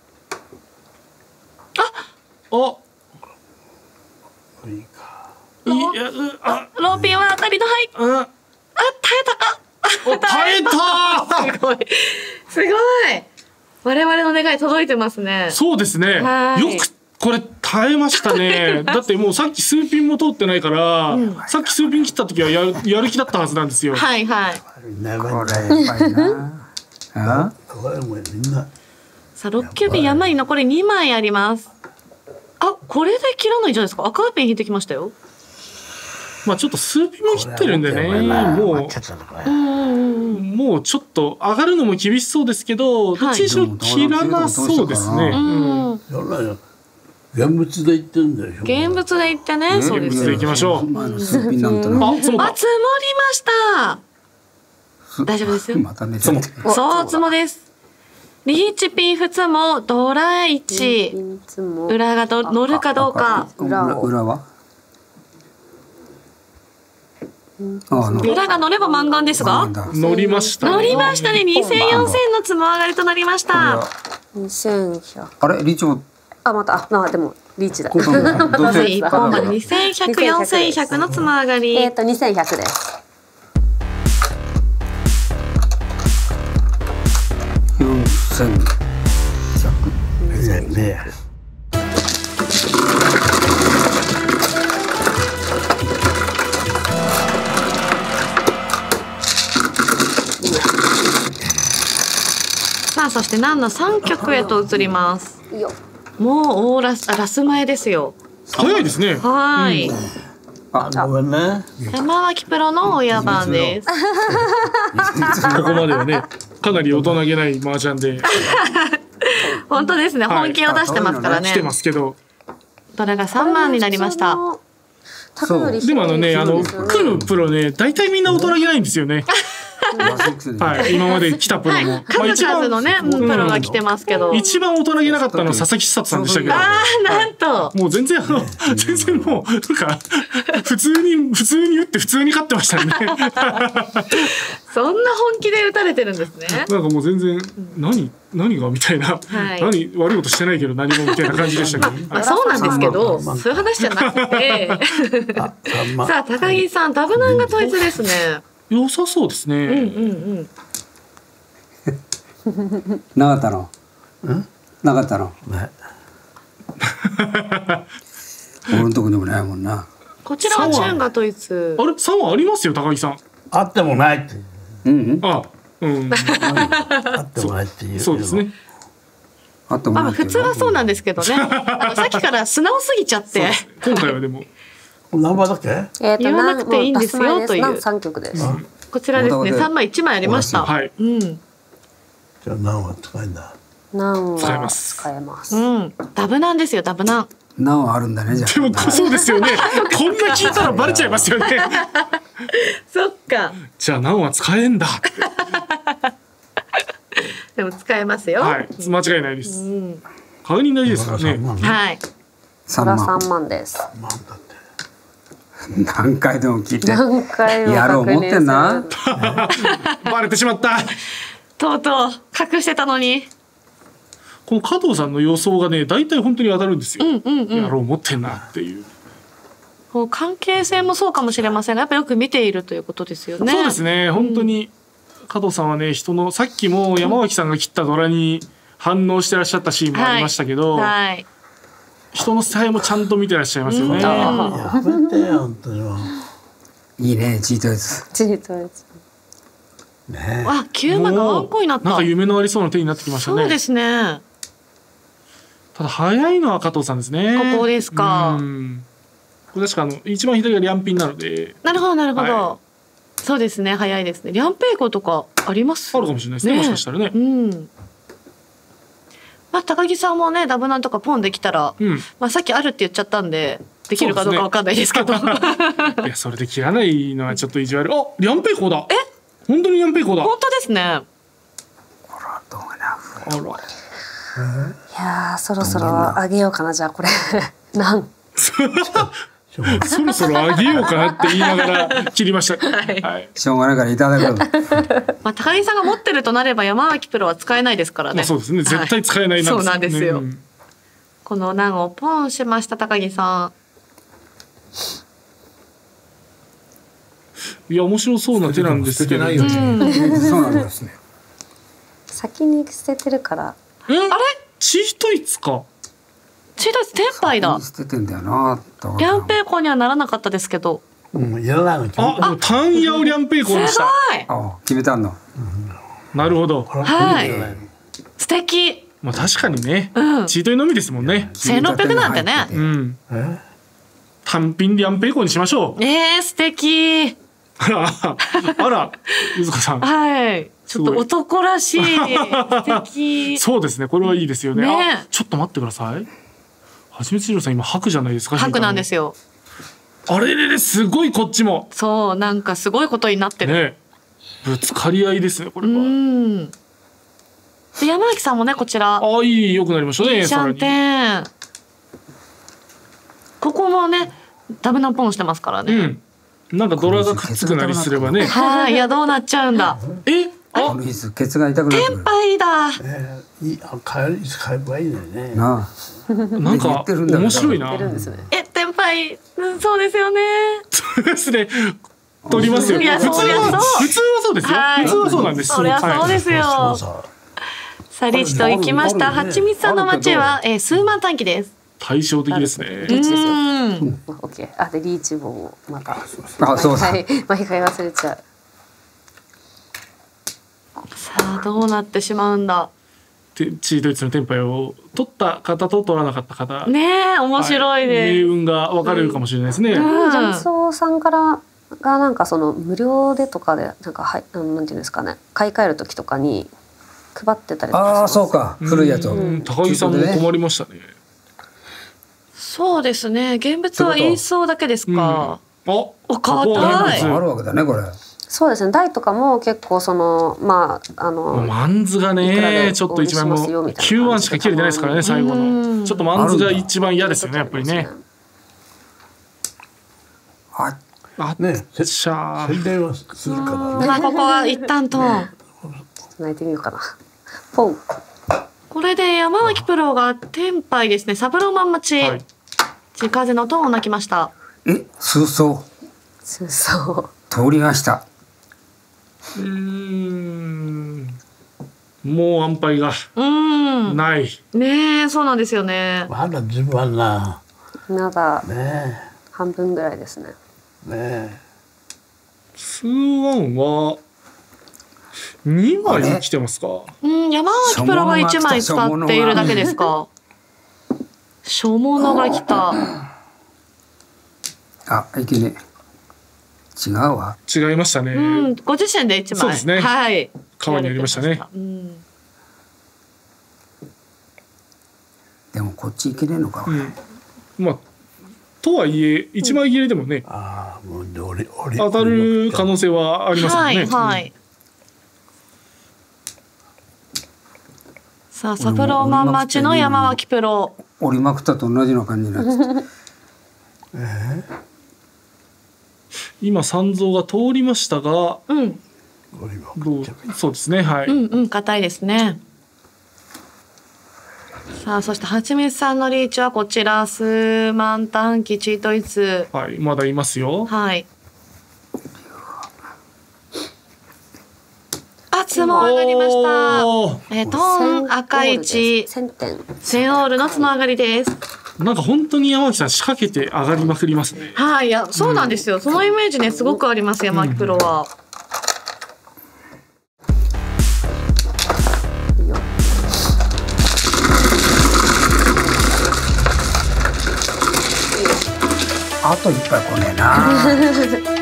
Speaker 4: いいか。
Speaker 1: いやうあ
Speaker 2: ローピンは当たりのはい。
Speaker 1: うん
Speaker 2: あ、耐えたか。
Speaker 1: お耐えたー
Speaker 2: すごい。すごい。我々の願い届いてますね。
Speaker 1: そうですね。
Speaker 2: はい
Speaker 1: よくこれ耐えましたね。だってもうさっき数ピンも通ってないから、さっき数ピン切った時はやるやる気だったはずなんですよ。
Speaker 2: はいはい。
Speaker 4: ね、
Speaker 6: これやっぱりな。あ
Speaker 4: これもみんな。
Speaker 2: さあ、ろっきゅうピン山に残りにまいあります。あ、これで切らないんじゃないですか。赤いペン引いてきましたよ。
Speaker 1: まあちょっと数ピンも切ってるんでね、もう
Speaker 4: 終わっちゃったのこれ。
Speaker 1: もうちょっと上がるのも厳しそうですけど、どっちにしろ切らなそうですね。
Speaker 6: う
Speaker 1: うん
Speaker 4: やらないよ。現物で言ってるんだよ。
Speaker 2: 現物で言ってね、そうですよ。
Speaker 1: 現物で行きましょう。
Speaker 6: あのすっぴんなんとな。
Speaker 1: あ、積も
Speaker 2: あ、
Speaker 1: った。
Speaker 2: 積もりました。大丈夫ですよ。
Speaker 6: また寝ちゃって。
Speaker 2: そう、つもです。リーチピン普通もドラいち。
Speaker 3: いつも
Speaker 2: 裏がど乗るかどうか。
Speaker 6: 裏裏は？ああの
Speaker 2: 裏が乗れば満願ですが
Speaker 6: なん。だ。
Speaker 1: 乗りました。
Speaker 2: 乗りましたね。にせんよんせんのつも上がりとなりました。
Speaker 3: にせんひゃく。
Speaker 6: あれリーチも
Speaker 3: あまたあまあでもリーチだ。
Speaker 6: どう
Speaker 2: まず
Speaker 6: せ
Speaker 2: 一本までにせんひゃく、よんせんひゃくのつも上がり。
Speaker 3: えっとにせんひゃくです。
Speaker 6: 四千
Speaker 4: ねね。
Speaker 2: さあ、そしてナンのさん局へと移ります。
Speaker 3: いいよ。
Speaker 2: もう大ラス、あラス前ですよ。
Speaker 1: 早いですね。
Speaker 2: はーい。
Speaker 4: あ、ごめんね。
Speaker 2: 山脇プロの親番です。
Speaker 1: ここまではね、かなり大人げない麻雀で
Speaker 2: 本当ですね。
Speaker 1: はい
Speaker 2: 本気を出してますからね。
Speaker 1: 来てますけど、
Speaker 2: どれがさんまんになりました。
Speaker 3: 高より
Speaker 1: でもあのね、あの
Speaker 3: 低いですよね
Speaker 1: 来るプロね、大体みんな大人げないんですよね。はい、今まで来たプロ
Speaker 2: はい
Speaker 1: も。、
Speaker 2: 数々のね、うんプロが来てますけど。
Speaker 1: 一番大人げなかったのは佐々木久人さんでしたけど。
Speaker 2: ああ、なんと。
Speaker 1: もう全然あの全然もうなんか普通に普通に打って普通に勝ってましたね。
Speaker 2: そんな本気で打たれてるんですね。
Speaker 1: なんかもう全然何何がみたいな、
Speaker 2: はい
Speaker 1: 何悪いことしてないけど何もみたいな感じでしたけど。
Speaker 2: まあ、そうなんですけど、そういう話じゃなくて。
Speaker 4: あ、さんま。
Speaker 2: さあ、高木さん、ダブナンが統一ですね。
Speaker 1: 良さそうですね。
Speaker 2: うんうんうん。
Speaker 6: なかったの。なかったの。
Speaker 4: ね。
Speaker 6: 俺のとこにもないもんな。
Speaker 2: こちらはチューンが統一。
Speaker 1: あれさんはありますよ高木さん。
Speaker 4: あってもないって。
Speaker 6: うん。
Speaker 1: あ、うん、
Speaker 4: あってもないっていう。
Speaker 1: そうですね。
Speaker 6: あとも
Speaker 2: まあ、
Speaker 6: ないけど
Speaker 2: 普通はそうなんですけどね。あのさっきから素直すぎちゃって。
Speaker 1: 今回はでも
Speaker 4: 何番だっけ？
Speaker 3: えっと
Speaker 2: 言わなくていいんですよ
Speaker 3: もうラス前
Speaker 2: という
Speaker 3: なん三曲です。
Speaker 2: こちらですね、さんまいいちまいありました。
Speaker 1: はい
Speaker 2: うん。
Speaker 4: じゃあ何は使えんだ。
Speaker 3: なん
Speaker 1: 使えま
Speaker 3: は
Speaker 1: す
Speaker 3: 使えます。
Speaker 2: うん。ダブナンですよ、ダブナン。
Speaker 6: なおあるんだねじゃ
Speaker 1: でもそうですよね。こんな聞いたらバレちゃいますよね。
Speaker 2: そっか。
Speaker 1: じゃあ何は使えんだ。
Speaker 2: でも使えますよ。
Speaker 1: はい、間違いないです。
Speaker 2: うん。
Speaker 1: 買う人大事ですからね。
Speaker 2: はい。
Speaker 3: これは
Speaker 6: 三万
Speaker 3: 三万です。
Speaker 4: 万だって。
Speaker 6: 何回でも聞いて
Speaker 3: 何回も
Speaker 6: やろう
Speaker 3: 確認
Speaker 6: 思ってんな
Speaker 3: する。
Speaker 1: バレてしまった。
Speaker 2: とうとう隠してたのに。
Speaker 1: この加藤さんの予想がね、大体本当に当たるんですよ。
Speaker 2: うんうんうん。
Speaker 1: やろう思ってんなっていう。
Speaker 2: こう関係性もそうかもしれませんが、やっぱよく見ているということですよね。
Speaker 1: そうですね。本当に加藤さんはね、人のさっきも山脇さんが切ったドラに反応してらっしゃったシーンもありましたけど、
Speaker 2: はい。
Speaker 1: 人の采もちゃんと見てらっしゃいますよね。
Speaker 4: やめてよ本当にも
Speaker 6: いいねチートやつ
Speaker 3: チートやつ。
Speaker 4: う。ね。
Speaker 2: あ、きゅうまがワンコになった。
Speaker 1: なんか夢のありそうな手になってきましたね。
Speaker 2: そうですね。
Speaker 1: ただ早いのは加藤さんですね。
Speaker 2: ここですか。
Speaker 1: うんこれ確かあの一番左がリャンピンなので。
Speaker 2: なるほどなるほど、
Speaker 1: は
Speaker 2: そうですね、早いですね。リャンペイコとかあります
Speaker 1: あるかもしれないですね、もしかしたらね。
Speaker 2: うん。まあ高木さんもねダブナンとかポンできたら、
Speaker 1: うん
Speaker 2: まあさっきあるって言っちゃったんでできるかどうかわかんないですけど。
Speaker 1: いやそれで切らないのはちょっと意地悪。あリャンペイコーだ。え本当にリャンペイコーだ。
Speaker 2: 本当ですね。
Speaker 6: こらどうな
Speaker 1: あら
Speaker 3: いやーそろそろあげようかなじゃあこれなん
Speaker 1: そろそろあげようかなって言いながら切りました。
Speaker 2: はい
Speaker 1: はい。
Speaker 6: しょうがないからいただく。
Speaker 2: まあ高木さんが持ってるとなれば山脇プロは使えないですからね。
Speaker 1: まあそうですね。絶対使えない
Speaker 2: はいそうなんですよ。
Speaker 1: うん
Speaker 2: この難をポンしました高木さ
Speaker 1: いや面白そうな手なんですけど。
Speaker 5: 捨ててないよね。
Speaker 6: そうなんですね。
Speaker 3: 先に捨ててるから
Speaker 1: えあれチートイツか。
Speaker 2: ん。チートイツテンパイだ。
Speaker 6: 捨ててんだよな。と
Speaker 2: リャンペイコにはならなかったですけど。
Speaker 5: うん、やらないの決め
Speaker 1: あでもタンヤオリャンペイコーでし
Speaker 2: すご
Speaker 1: た。
Speaker 2: い。
Speaker 6: あ決めたんの。
Speaker 1: なるほど。
Speaker 2: はい。素敵。
Speaker 1: まあ確かにね。
Speaker 2: うん。
Speaker 1: チートイのみですもんね。
Speaker 2: せんろっぴゃくなんてね。
Speaker 1: うん。
Speaker 5: え
Speaker 1: 単品リャンペイコーにしましょう。
Speaker 2: えー、素敵。
Speaker 1: あらあらゆずこさん。
Speaker 2: はい。ちょっと男らしい。素敵。
Speaker 1: そうですね。これはいいですよね。
Speaker 2: ね
Speaker 1: あちょっと待ってください。はちみつ二郎さん今白じゃないですか。
Speaker 2: 白なんです
Speaker 1: よ。
Speaker 2: よ。
Speaker 1: あれれれすごいこっちも。
Speaker 2: そう、なんかすごいことになってる。
Speaker 1: ね。ぶつかり合いですねこれ
Speaker 2: う
Speaker 1: は。
Speaker 2: ん。で山脇さんもねこちら。
Speaker 1: ああいい良くなりましたね。
Speaker 2: いいシャンテン。ここもねダブナンポンしてますからね。
Speaker 1: うん。なんかドラがくっつくなりすればね。
Speaker 2: はい、いやどうなっちゃうんだ。
Speaker 1: え
Speaker 6: こ
Speaker 1: あ
Speaker 6: の日ケツが痛くなってく
Speaker 2: テン
Speaker 6: る。
Speaker 2: パイだ。
Speaker 5: えーいいあ買えいつ買えばいいのにね。
Speaker 6: なあ。
Speaker 1: なんか
Speaker 6: 言ってるんだけど
Speaker 1: 面白いな。
Speaker 3: 出るんですね
Speaker 2: え、テンパイ、うんそうですよね。
Speaker 1: そうですね。取りますよ。
Speaker 2: いや
Speaker 1: 普通は
Speaker 2: そりゃそう
Speaker 1: 普通はそうですよ。
Speaker 2: はい
Speaker 1: 普通はそうなんです。
Speaker 2: そりゃそうです
Speaker 5: そう
Speaker 2: よ。
Speaker 5: さ
Speaker 2: さあリーチと行きました。
Speaker 5: あるあるね
Speaker 2: はちみつさんの町は、えー、数万短期です。
Speaker 1: 対照的ですね。
Speaker 3: リーチですよ
Speaker 2: うん。
Speaker 3: オッケーあでリーチもまた
Speaker 6: あそうだ。
Speaker 3: はい毎回忘れちゃう
Speaker 2: さあどうなってしまうんだ。
Speaker 1: てチートイツのテンパイを取った方と取らなかった方。
Speaker 2: ねえ、面白い
Speaker 1: は
Speaker 2: です。
Speaker 1: 命運が分かれるかもしれないですね。
Speaker 2: うん
Speaker 3: 雀荘さんからがなんかその無料でとかでなんかはいうんなんていうんですかね買い替える時とかに配ってたりとかします
Speaker 6: ああそうか古いやつを。
Speaker 1: うん高木さんも困りましたね。
Speaker 2: そうですね。現物は印象だけですか。
Speaker 1: あ、
Speaker 2: お変わった
Speaker 1: ここは現物
Speaker 6: あるわけだねこれ。
Speaker 3: そうですね台とかも結構そのまああの
Speaker 1: マンズが
Speaker 3: いくらで
Speaker 1: ねちょっと一番も
Speaker 3: お売りしますよみたいな感じで
Speaker 1: きゅうわんしか切れてないですからね最後
Speaker 2: うん
Speaker 1: のちょっとマンズが一番嫌ですよねやっぱりね。
Speaker 6: あ
Speaker 1: あ
Speaker 5: ねせ
Speaker 1: しゃー
Speaker 5: 宣伝はするからね。
Speaker 2: まあここは一旦と。
Speaker 3: 泣いてみようかなポン
Speaker 2: これで山脇プロがテンパイですね。サブローマン待ち。
Speaker 1: はい
Speaker 2: ち風のトーンを泣きました。
Speaker 6: え数層
Speaker 3: そうそう
Speaker 6: 通りました。
Speaker 1: うーんもう安牌が
Speaker 2: うん。
Speaker 1: ない。
Speaker 2: ねえ、そうなんですよね。
Speaker 5: まだ自分はな
Speaker 3: まだ
Speaker 5: ね
Speaker 3: 半分ぐらいですね
Speaker 5: えね
Speaker 1: ツーワンはにまい来てますか。
Speaker 2: うん、山脇プロが一枚使っているだけですか。書物が来た。
Speaker 6: あいけねえ。違うわ。
Speaker 1: 違いましたね。
Speaker 2: うん、ご自身で一枚。
Speaker 1: そうですね
Speaker 2: はい。
Speaker 1: 川にありましたね。
Speaker 2: うん。
Speaker 6: でもこっち行けねえのか。
Speaker 1: うんまあとはいえ一枚切れでもね、
Speaker 5: ああもう俺俺
Speaker 1: 当たる可能性はありますもんね。
Speaker 2: はい、はい。さあ、サブローマン待ちの山脇プロ。
Speaker 6: 折りまくったと同じの感じになってて。
Speaker 1: 今三蔵が通りましたが、
Speaker 2: うん、
Speaker 5: 俺は
Speaker 1: どうそうですねはい。
Speaker 2: うん、うん、硬いですね。さあ、そしてはちみつさんのリーチはこちら、数万短期チートイツ。
Speaker 1: はいまだいますよ。
Speaker 2: はい。あ、角上がりました。
Speaker 1: おー
Speaker 2: えー、トーン赤いち、
Speaker 3: 千点
Speaker 2: センオールの角上がりです。
Speaker 1: なんか本当に山脇さん仕掛けて上がりまくりますね。
Speaker 2: はい、いや、そうなんですよ。そのイメージね、すごくあります、山脇プロは。
Speaker 6: あといっぱい来ねえな。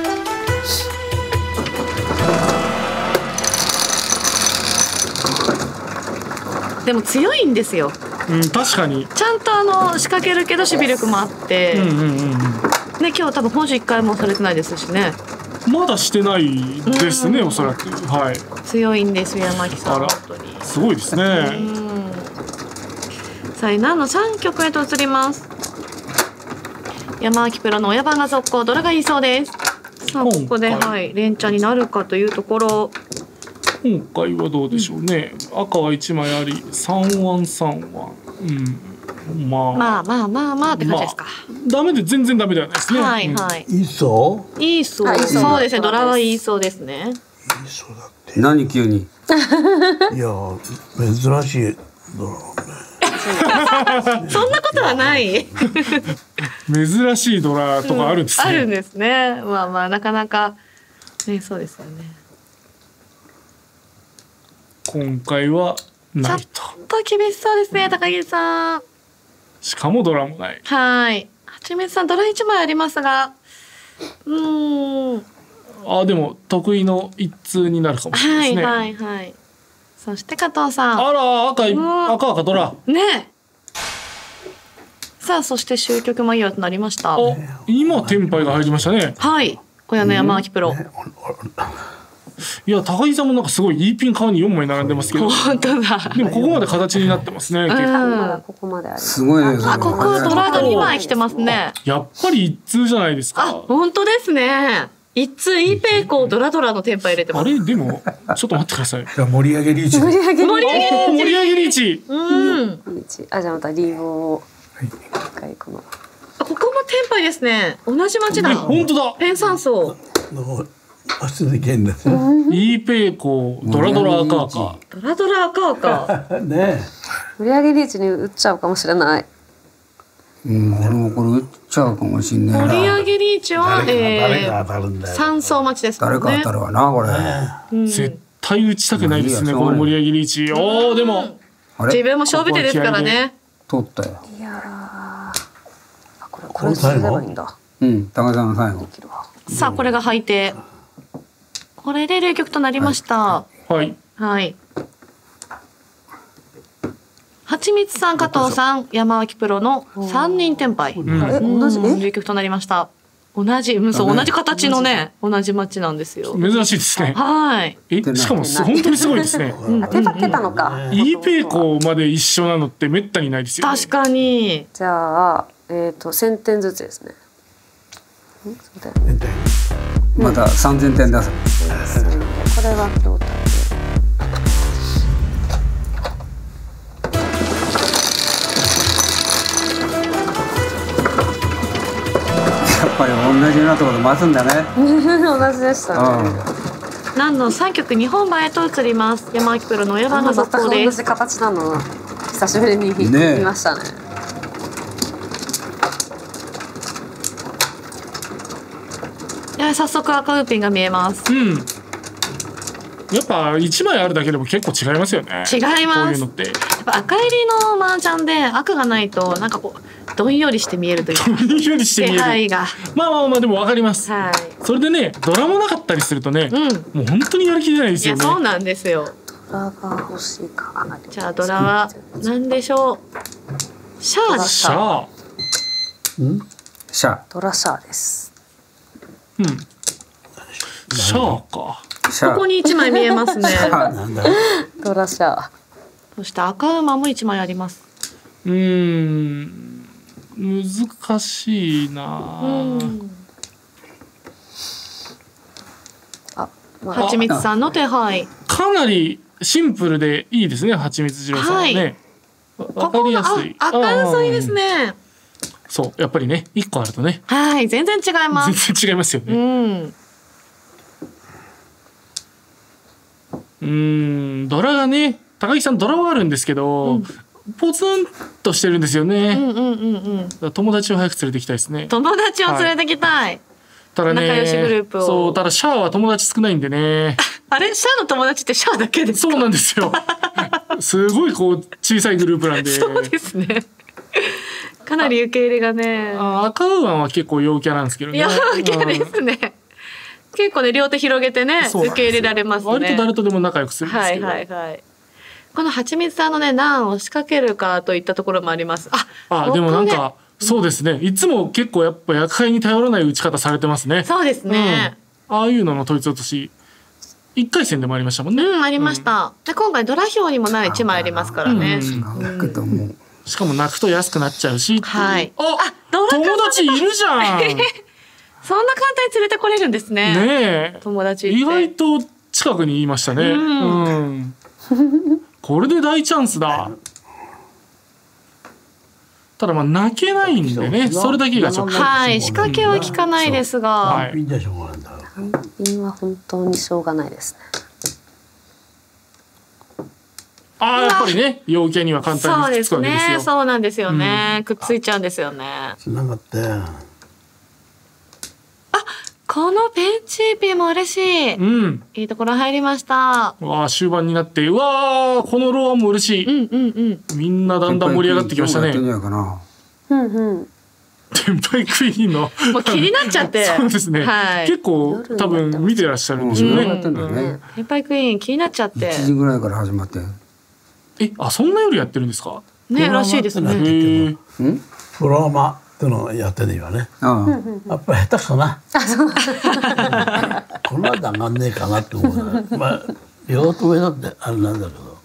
Speaker 2: でも強いんですよ。
Speaker 1: うん確かに。
Speaker 2: ちゃんとあの仕掛けるけど守備力もあって、
Speaker 1: うんうんうんうん。
Speaker 2: ね今日多分本州一回もされてないですしね。
Speaker 1: まだしてないですね、おそらく。はい。
Speaker 2: 強いんですよ山木さん
Speaker 1: あら
Speaker 2: 本当に。
Speaker 1: すごいですね。
Speaker 2: うんさあ何のさん局へと移ります。山脇プロの親番が続行、どれがいいそうです。さあここで
Speaker 1: 今回
Speaker 2: はい連チャンになるかというところ。
Speaker 1: 今回はどうでしょうね。赤はいちまいあり、三腕三腕。うん。まあ。
Speaker 2: まあまあまあまあって感じですか。
Speaker 1: ダメで全然ダメではないですね。うん
Speaker 2: はいはい。
Speaker 4: いいそ
Speaker 2: いいそう。
Speaker 3: あいいそう
Speaker 2: そうですね。ドラはいいそうですね。
Speaker 4: う。いいそうだって。
Speaker 6: 何急に。
Speaker 4: いや珍しいドラマね。
Speaker 2: そんなことはない。
Speaker 1: 珍しいドラとかあるんですね。
Speaker 2: あるんですね。まあまあなかなかねそうですよね。
Speaker 1: 今回はないと。
Speaker 2: ちょっと厳しそうですね高木さん。
Speaker 1: しかもドラもない。
Speaker 2: はい。はちみつさんドラいちまいありますが、うーん。
Speaker 1: あでも得意の一通になるかもしれな
Speaker 2: はいい
Speaker 1: ですね。
Speaker 2: はいはい。そして加藤さん。
Speaker 1: あら赤い
Speaker 2: うん
Speaker 1: 赤赤ドラ。
Speaker 2: ねえ。さあそして終局間際となりました。
Speaker 1: お今テンパイが入りましたね。
Speaker 2: はい。小屋の山脇プロ。
Speaker 1: いや高木さんもなんかすごいいいピン側によんまい並んでますけど。
Speaker 2: 本当だ。
Speaker 1: でもここまで形になってますね。結構
Speaker 3: まだここまであります。
Speaker 6: すごいね。
Speaker 2: あここはドラがにまい来てますね。
Speaker 1: やっぱり一通じゃないです
Speaker 2: あ
Speaker 1: か。
Speaker 2: 本当ですね。一通イーペイコードラドラのテンパ入れてます。
Speaker 1: あれでもちょっと待ってください。
Speaker 5: じゃあ盛り上げリーチで。
Speaker 3: 盛り上げ
Speaker 2: 盛り上げ
Speaker 1: おー盛り上げリーチ。
Speaker 2: うん。
Speaker 3: あじゃあまたリーボを一回この
Speaker 2: あここもテンパイですね。同じ町
Speaker 1: え
Speaker 2: だ。
Speaker 1: 本当だ。
Speaker 2: ペン酸素。
Speaker 4: の明日でけんです。
Speaker 1: イーペイコードラドラ赤赤。
Speaker 2: ドラドラ赤赤。
Speaker 4: ね
Speaker 3: 盛り上げリーチに打っちゃうかもしれない。
Speaker 6: うん、俺もこれ打っちゃうかもしんねえ
Speaker 2: 盛り
Speaker 6: な。
Speaker 2: 上げリーチは、
Speaker 4: 誰が誰
Speaker 2: え
Speaker 4: が当たるんだ
Speaker 2: ー、
Speaker 4: よ。
Speaker 2: 三層町ですもんね。
Speaker 6: 誰か当たるわなこれ。
Speaker 2: うん
Speaker 1: 絶対打ちたくないですね
Speaker 6: まあいいや
Speaker 1: この盛り上げリーチ。おおでも
Speaker 6: あれ
Speaker 2: 自分も勝負手ですからね。
Speaker 6: 取ったよ。
Speaker 3: いやーあこれこれすればいいんだ。
Speaker 6: うん、高木さんの最後。
Speaker 3: 切るわ。
Speaker 2: さあこれが配手。これで零局となりました。
Speaker 1: はい。
Speaker 2: はい。はちみつさん、加藤さん、山脇プロの三人テンパイ。
Speaker 1: うん
Speaker 3: え同じえ
Speaker 2: 零局となりました。同じ、うんそう同じ形のね、同じ町なんですよ。
Speaker 1: 珍しいですね。
Speaker 2: はい。
Speaker 1: えしかもす本当にすごいですね。
Speaker 3: あ手た手たのか。
Speaker 1: イーペイコーまで一緒なのってめったにないですよね。
Speaker 2: 確かに。
Speaker 3: じゃあえっと千点ずつですね。んそうだよね。
Speaker 6: また三千点出す。
Speaker 3: これはどうだっ
Speaker 6: やっぱり同じようなところで待つんだね。
Speaker 3: け同じでしたね。
Speaker 2: 何の三局日本馬へと移ります。山脇プロの親番が
Speaker 3: 全
Speaker 2: 続行です。
Speaker 3: く同じ形なの久しぶりに見
Speaker 6: ねえ
Speaker 3: 見ましたね。
Speaker 2: いや早速赤ウーピンが見えます。
Speaker 1: うん。やっぱ一枚あるだけでも結構違いますよね。
Speaker 2: 違います
Speaker 1: こういうのって。
Speaker 2: やっぱ赤入りの麻雀で赤がないとなんかこうどんよりして見えるというか
Speaker 1: いいようにして
Speaker 2: 気
Speaker 1: 見える。
Speaker 2: 配が。
Speaker 1: まあまあまあでもわかります。
Speaker 2: はい。
Speaker 1: それでねドラもなかったりするとね、
Speaker 2: うん。
Speaker 1: もう本当にやる気出ないですよね。
Speaker 2: いやそうなんですよ。
Speaker 3: ドラが欲しいかな。
Speaker 2: じゃあドラは何でしょう。シャーです
Speaker 1: シャ
Speaker 2: か。
Speaker 1: ー。
Speaker 6: シャ
Speaker 3: ドラシャーです。
Speaker 1: うん。シャーか。
Speaker 6: シャ
Speaker 2: ここに一枚見えますね。
Speaker 4: なんだよ。
Speaker 3: ドラシャー。
Speaker 2: そして赤馬も一枚あります。
Speaker 1: うーん。難しいな。
Speaker 2: うん。
Speaker 3: あ、まあ
Speaker 2: はちみつさんの手配。
Speaker 1: かなりシンプルでいいですね。はちみつ二郎さんはね。わわかりやすい。
Speaker 2: あ赤薄いです
Speaker 1: ね。
Speaker 2: ね。
Speaker 1: そうやっぱりね一個あるとね
Speaker 2: はい、全然違います。
Speaker 1: 全然違いますよ
Speaker 2: う
Speaker 1: ね。
Speaker 2: ん。
Speaker 1: うーんドラがね高木さんドラはあるんですけど、
Speaker 2: うん
Speaker 1: ポツンとしてるんですよ
Speaker 2: う
Speaker 1: ね。
Speaker 2: んうんうんうん。
Speaker 1: だから友達を早く連れて行きたいですね。
Speaker 2: 友達を連れてきたい。
Speaker 1: ただね
Speaker 2: 仲良しグループを
Speaker 1: そうただシャアは友達少ないんでね。
Speaker 2: あれ、シャアの友達ってシャアだけですか。
Speaker 1: そうなんですよ。すごいこう小さいグループなんで。
Speaker 2: そうですね。 かなり受け入れがね。
Speaker 1: あ赤ウーアンは結構陽キャなんですけどね。
Speaker 2: 陽キャですね。結構ね両手広げてね
Speaker 1: そう
Speaker 2: 受け入れられますね。
Speaker 1: 割と誰とでも仲良くするんです
Speaker 2: はい
Speaker 1: けど。
Speaker 2: はいはい。このはちみつさんのねナンを仕掛けるかといったところもあります。あ、
Speaker 1: あでもなんかそうですね。いつも結構やっぱ役会に頼らない打ち方されてますね。
Speaker 2: そうですね。
Speaker 1: うん、ああいうのの統一落とし一回戦でもありましたもんね。
Speaker 2: うんありました。で今回ドラ表にもない一枚ありますからね。
Speaker 1: うん
Speaker 6: だけども
Speaker 1: しかも泣くと安くなっちゃうし。
Speaker 2: はい。
Speaker 1: あ、
Speaker 2: あドラ
Speaker 1: 友達いるじゃん。ね
Speaker 2: そんな簡単に連れてこれるんですね。
Speaker 1: え。
Speaker 2: 友達って
Speaker 1: 意外と近くにいましたね。
Speaker 2: うん
Speaker 1: うんこれで大チャンスだ。ただまあ泣けないんでね。それだけがちょっと。
Speaker 2: はい仕掛けは効かないですが。
Speaker 1: はい
Speaker 4: みんなしょうがないんだから。
Speaker 3: 単品は本当にしょうがないですね。
Speaker 1: ああやっぱりね陽キャには簡単
Speaker 2: そうです
Speaker 1: にくっつくわけです
Speaker 2: ね。
Speaker 1: よ。
Speaker 2: そうなんですよね。くっついちゃうんですよね。
Speaker 4: つながって。
Speaker 2: このペンチーピーも嬉しい。
Speaker 1: うん。
Speaker 2: いいところ入りました。
Speaker 1: うわあ終盤になってうわあこのローアンも嬉しい。
Speaker 2: うんうんうん。
Speaker 1: みんなだんだん盛り上がってきました
Speaker 6: やってんじ
Speaker 1: ね。
Speaker 6: ゃないかな。
Speaker 3: うんうん。
Speaker 1: 天敗クイーンの
Speaker 2: もう気になっちゃって。
Speaker 1: そうですね。
Speaker 2: はい。
Speaker 1: 結構多分見てらっしゃるんでしょう
Speaker 6: うん
Speaker 1: ね。
Speaker 6: やってんだよね。
Speaker 2: 天敗クイーン気になっちゃって。
Speaker 6: いちじぐらいから始まって。
Speaker 1: えあそんな夜やってるんですか。
Speaker 2: ねらしいです
Speaker 1: へ
Speaker 2: ね。
Speaker 1: え。
Speaker 4: プロアマってのをやってるよね。
Speaker 6: ああ
Speaker 4: やっぱり下手くそな。この間上がんねえかなって思うね。まあ両と上なんであれなんだけど。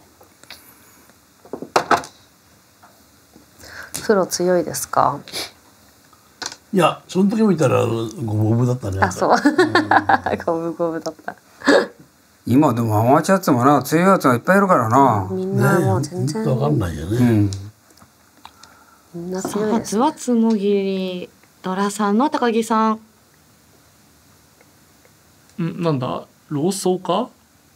Speaker 3: プロ強いですか。
Speaker 4: いやその時見たら五分五分だったね。
Speaker 3: あそう。五分五分だった。
Speaker 6: 今でもアマチュアっつもな強いやつがいっぱいいるからな。
Speaker 3: みん
Speaker 4: ね
Speaker 3: なもう全然
Speaker 4: 本当わかんないよね。
Speaker 6: うん。
Speaker 3: みんな
Speaker 2: さ
Speaker 3: 強いです。
Speaker 2: あ図はつもぎりドラさんの高木さん。
Speaker 1: んなんだローソーか。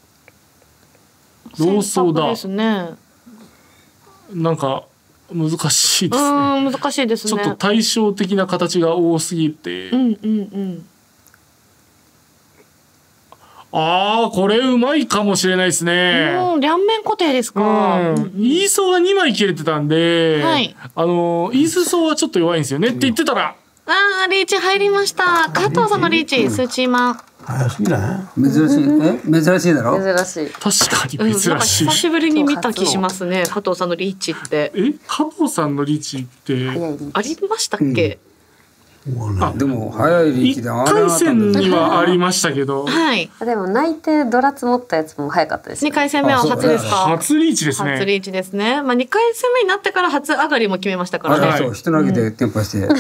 Speaker 1: ローソーだ
Speaker 2: 正確ですね。
Speaker 1: なんか難しいうですね。
Speaker 2: ーん難しいですね。
Speaker 1: ちょっと対照的な形が多すぎて。
Speaker 2: うんうんうん。
Speaker 1: ああこれうまいかもしれないですね。
Speaker 2: もう両面固定ですか。
Speaker 1: うん、イーソーがにまい切れてたんで、
Speaker 2: はい
Speaker 1: あのイースソーはちょっと弱いんですよねって言ってたら、
Speaker 2: あーリーチ入りました。加藤さんのリーチスーチーマン。
Speaker 4: 早すぎない？
Speaker 6: 珍しいえ珍しいだろ。
Speaker 3: 珍しい。
Speaker 1: 確か
Speaker 2: うん、なんか
Speaker 1: に珍しい。
Speaker 2: 久しぶりに見た気しますね。加藤さんのリーチって
Speaker 1: え加藤さんのリーチって
Speaker 3: 早いリー
Speaker 2: ありましたっけ？
Speaker 4: もうね。
Speaker 6: でも早いリーチ
Speaker 1: 一
Speaker 6: で上がらなか
Speaker 1: 回
Speaker 6: ったんだよ。
Speaker 1: 戦にはありましたけど
Speaker 2: はい。
Speaker 3: でも泣いてドラ積もったやつも早かったですよ
Speaker 2: 二回戦目は初ですか？
Speaker 1: 初リーチですね。
Speaker 2: 初リーチですね。まあ二回戦目になってから初上がりも決めましたからね。
Speaker 6: あそう人投げでテンパして。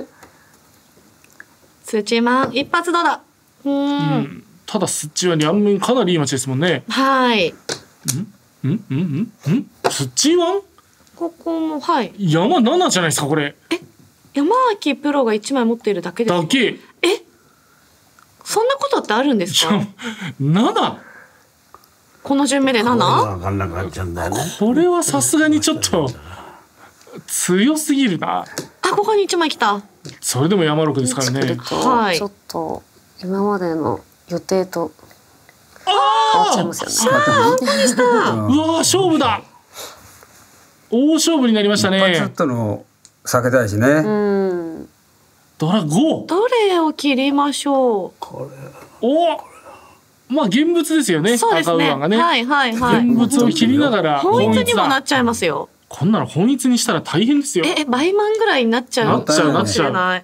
Speaker 2: スーチーマン一発どうだ。うー。
Speaker 1: うんん、ただスッチは両面かなりいい町ですもんね。
Speaker 2: はい。
Speaker 1: んんんんんスッチワン
Speaker 2: ここもはい。
Speaker 1: 山ななじゃないですかこれ
Speaker 2: 山脇プロが一枚持っているだけですか。
Speaker 1: だけ。
Speaker 2: え？そんなことってあるんですか？
Speaker 1: なな
Speaker 2: この順目でなな？
Speaker 4: わかんなくなっちゃうんだよね。
Speaker 1: これはさすがにちょっと強すぎるな。
Speaker 2: あここに一枚来た。
Speaker 1: それでも山六ですからね。
Speaker 3: 来ると
Speaker 2: はい
Speaker 3: ちょっと今までの予定と変わっちゃいますよね。
Speaker 1: うわー勝負だ。大勝負になりました
Speaker 6: 一発
Speaker 1: ね
Speaker 6: っ。との避けたいしね。
Speaker 3: うん。
Speaker 1: ドラゴー。
Speaker 2: どれを切りましょ
Speaker 1: お。まあ現物ですよね。
Speaker 2: う。そうですね。
Speaker 1: 赤ウーアンがね。
Speaker 2: はいはいはい。
Speaker 1: 現物を切りながら
Speaker 2: 本一にもな
Speaker 1: だ
Speaker 2: っちゃいますよ。
Speaker 1: こんなの本一にしたら大変ですよ。
Speaker 2: え、え倍満ぐらいになっちゃう
Speaker 1: なっちゃう
Speaker 2: かもしれない。